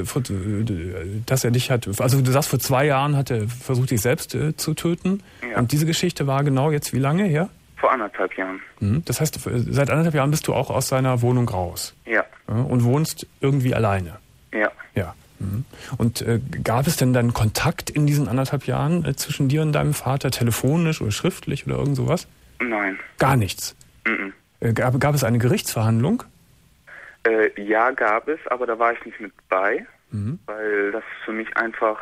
dass er dich hat, also du sagst, vor zwei Jahren hat er versucht, dich selbst äh, zu töten. Ja. Und diese Geschichte war genau jetzt wie lange her? Vor anderthalb Jahren. Mhm. Das heißt, seit anderthalb Jahren bist du auch aus seiner Wohnung raus? Ja. Ja, und wohnst irgendwie alleine? Ja. Ja. Mhm. Und äh, gab es denn dann Kontakt in diesen anderthalb Jahren äh, zwischen dir und deinem Vater, telefonisch oder schriftlich oder irgend sowas? Nein. Gar nichts? Mhm. Äh, gab, gab es eine Gerichtsverhandlung? Äh, ja, gab es, aber da war ich nicht mit bei, mhm. weil das für mich einfach,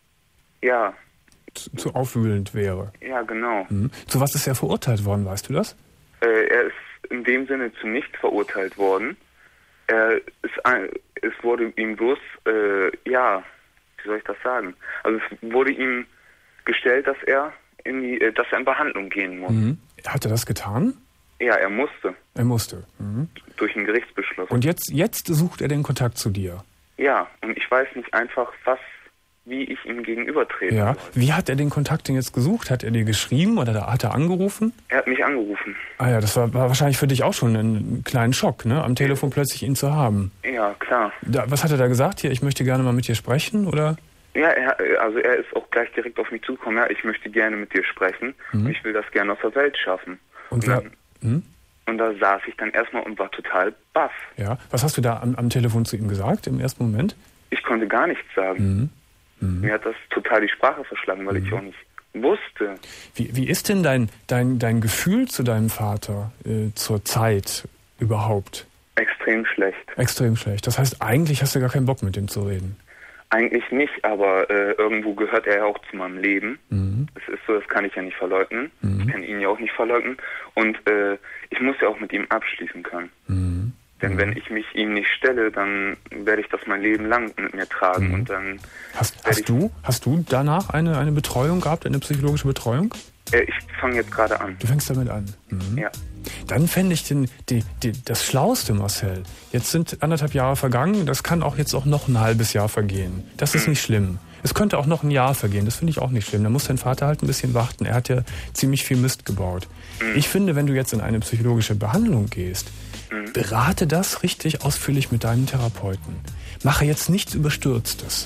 ja... Zu, zu aufwühlend wäre. Ja, genau. Mhm. Zu was ist er verurteilt worden, weißt du das? Äh, er ist in dem Sinne zu nichts verurteilt worden. Er ist ein, es wurde ihm bloß, äh, ja, wie soll ich das sagen? Also es wurde ihm gestellt, dass er in die, dass er in Behandlung gehen muss. Mhm. Hat er das getan? Ja, er musste. Er musste. Mhm. Durch einen Gerichtsbeschluss. Und jetzt, jetzt sucht er den Kontakt zu dir? Ja, und ich weiß nicht einfach, was, wie ich ihm gegenübertreten Ja. soll. Wie hat er den Kontakt denn jetzt gesucht? Hat er dir geschrieben oder hat er angerufen? Er hat mich angerufen. Ah ja, das war, war wahrscheinlich für dich auch schon ein kleiner Schock, ne? Am Telefon plötzlich ihn zu haben. Ja, klar. Da, was hat er da gesagt? Hier, ich möchte gerne mal mit dir sprechen, oder? Ja, er, also er ist auch gleich direkt auf mich zugekommen. Ja, ich möchte gerne mit dir sprechen. Mhm. Und ich will das gerne aus der Welt schaffen. Und, und, dann, hm? und da saß ich dann erstmal und war total baff. Ja, was hast du da am, am Telefon zu ihm gesagt im ersten Moment? Ich konnte gar nichts sagen. Mhm. Mhm. Mir hat das total die Sprache verschlagen, weil mhm. ich auch nicht wusste. Wie, wie ist denn dein, dein, dein Gefühl zu deinem Vater äh, zur Zeit überhaupt? Extrem schlecht. Extrem schlecht. Das heißt, eigentlich hast du gar keinen Bock, mit ihm zu reden. Eigentlich nicht, aber äh, irgendwo gehört er ja auch zu meinem Leben. Mhm. Das ist so, das kann ich ja nicht verleugnen. Mhm. Ich kann ihn ja auch nicht verleugnen. Und äh, ich muss ja auch mit ihm abschließen können. Mhm. Denn mhm. wenn ich mich ihm nicht stelle, dann werde ich das mein Leben lang mit mir tragen. Mhm. Und dann hast, hast, du, hast du danach eine, eine Betreuung gehabt, eine psychologische Betreuung? Äh, ich fange jetzt gerade an. Du fängst damit an? Mhm. Ja. Dann fände ich den, die, die, das Schlauste, Marcel. Jetzt sind anderthalb Jahre vergangen, das kann auch jetzt auch noch ein halbes Jahr vergehen. Das ist mhm. nicht schlimm. Es könnte auch noch ein Jahr vergehen, das finde ich auch nicht schlimm. Da muss dein Vater halt ein bisschen warten. Er hat ja ziemlich viel Mist gebaut. Mhm. Ich finde, wenn du jetzt in eine psychologische Behandlung gehst, mhm. berate das richtig ausführlich mit deinem Therapeuten. Mache jetzt nichts Überstürztes.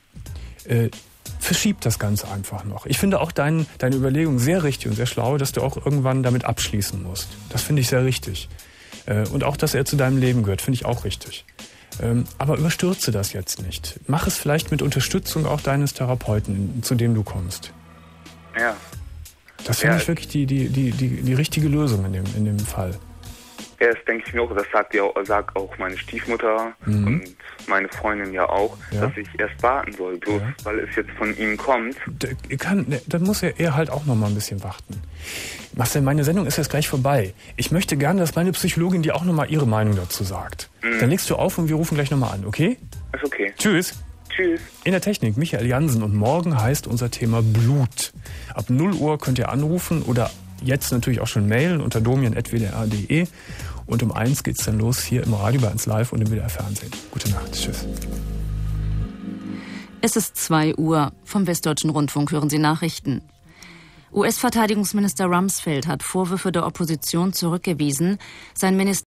Äh, Verschieb das Ganze einfach noch. Ich finde auch dein, deine Überlegung sehr richtig und sehr schlau, dass du auch irgendwann damit abschließen musst. Das finde ich sehr richtig. Äh, und auch, dass er zu deinem Leben gehört, finde ich auch richtig. Ähm, aber überstürze das jetzt nicht. Mach es vielleicht mit Unterstützung auch deines Therapeuten, zu dem du kommst. Ja. Das finde ja. ich wirklich die, die, die, die, die richtige Lösung in dem, in dem Fall. Ja, das denke ich mir auch. Das sagt ja auch, sagt auch meine Stiefmutter mhm. und meine Freundin ja auch, ja. dass ich erst warten soll, bloß ja. weil es jetzt von ihm kommt. Da, kann, dann muss er, er halt auch noch mal ein bisschen warten. Marcel, meine Sendung ist jetzt gleich vorbei. Ich möchte gerne, dass meine Psychologin dir auch noch mal ihre Meinung dazu sagt. Mhm. Dann legst du auf und wir rufen gleich noch mal an, okay? Ist okay. Tschüss. Tschüss. In der Technik Michael Jansen und morgen heißt unser Thema Blut. Ab null Uhr könnt ihr anrufen oder jetzt natürlich auch schon mailen unter domian at w d r punkt d e. Und um eins geht's dann los hier im Radio bei eins Live und im W D R Fernsehen. Gute Nacht. Tschüss. Es ist zwei Uhr. Vom Westdeutschen Rundfunk hören Sie Nachrichten. U S-Verteidigungsminister Rumsfeld hat Vorwürfe der Opposition zurückgewiesen. Sein Minister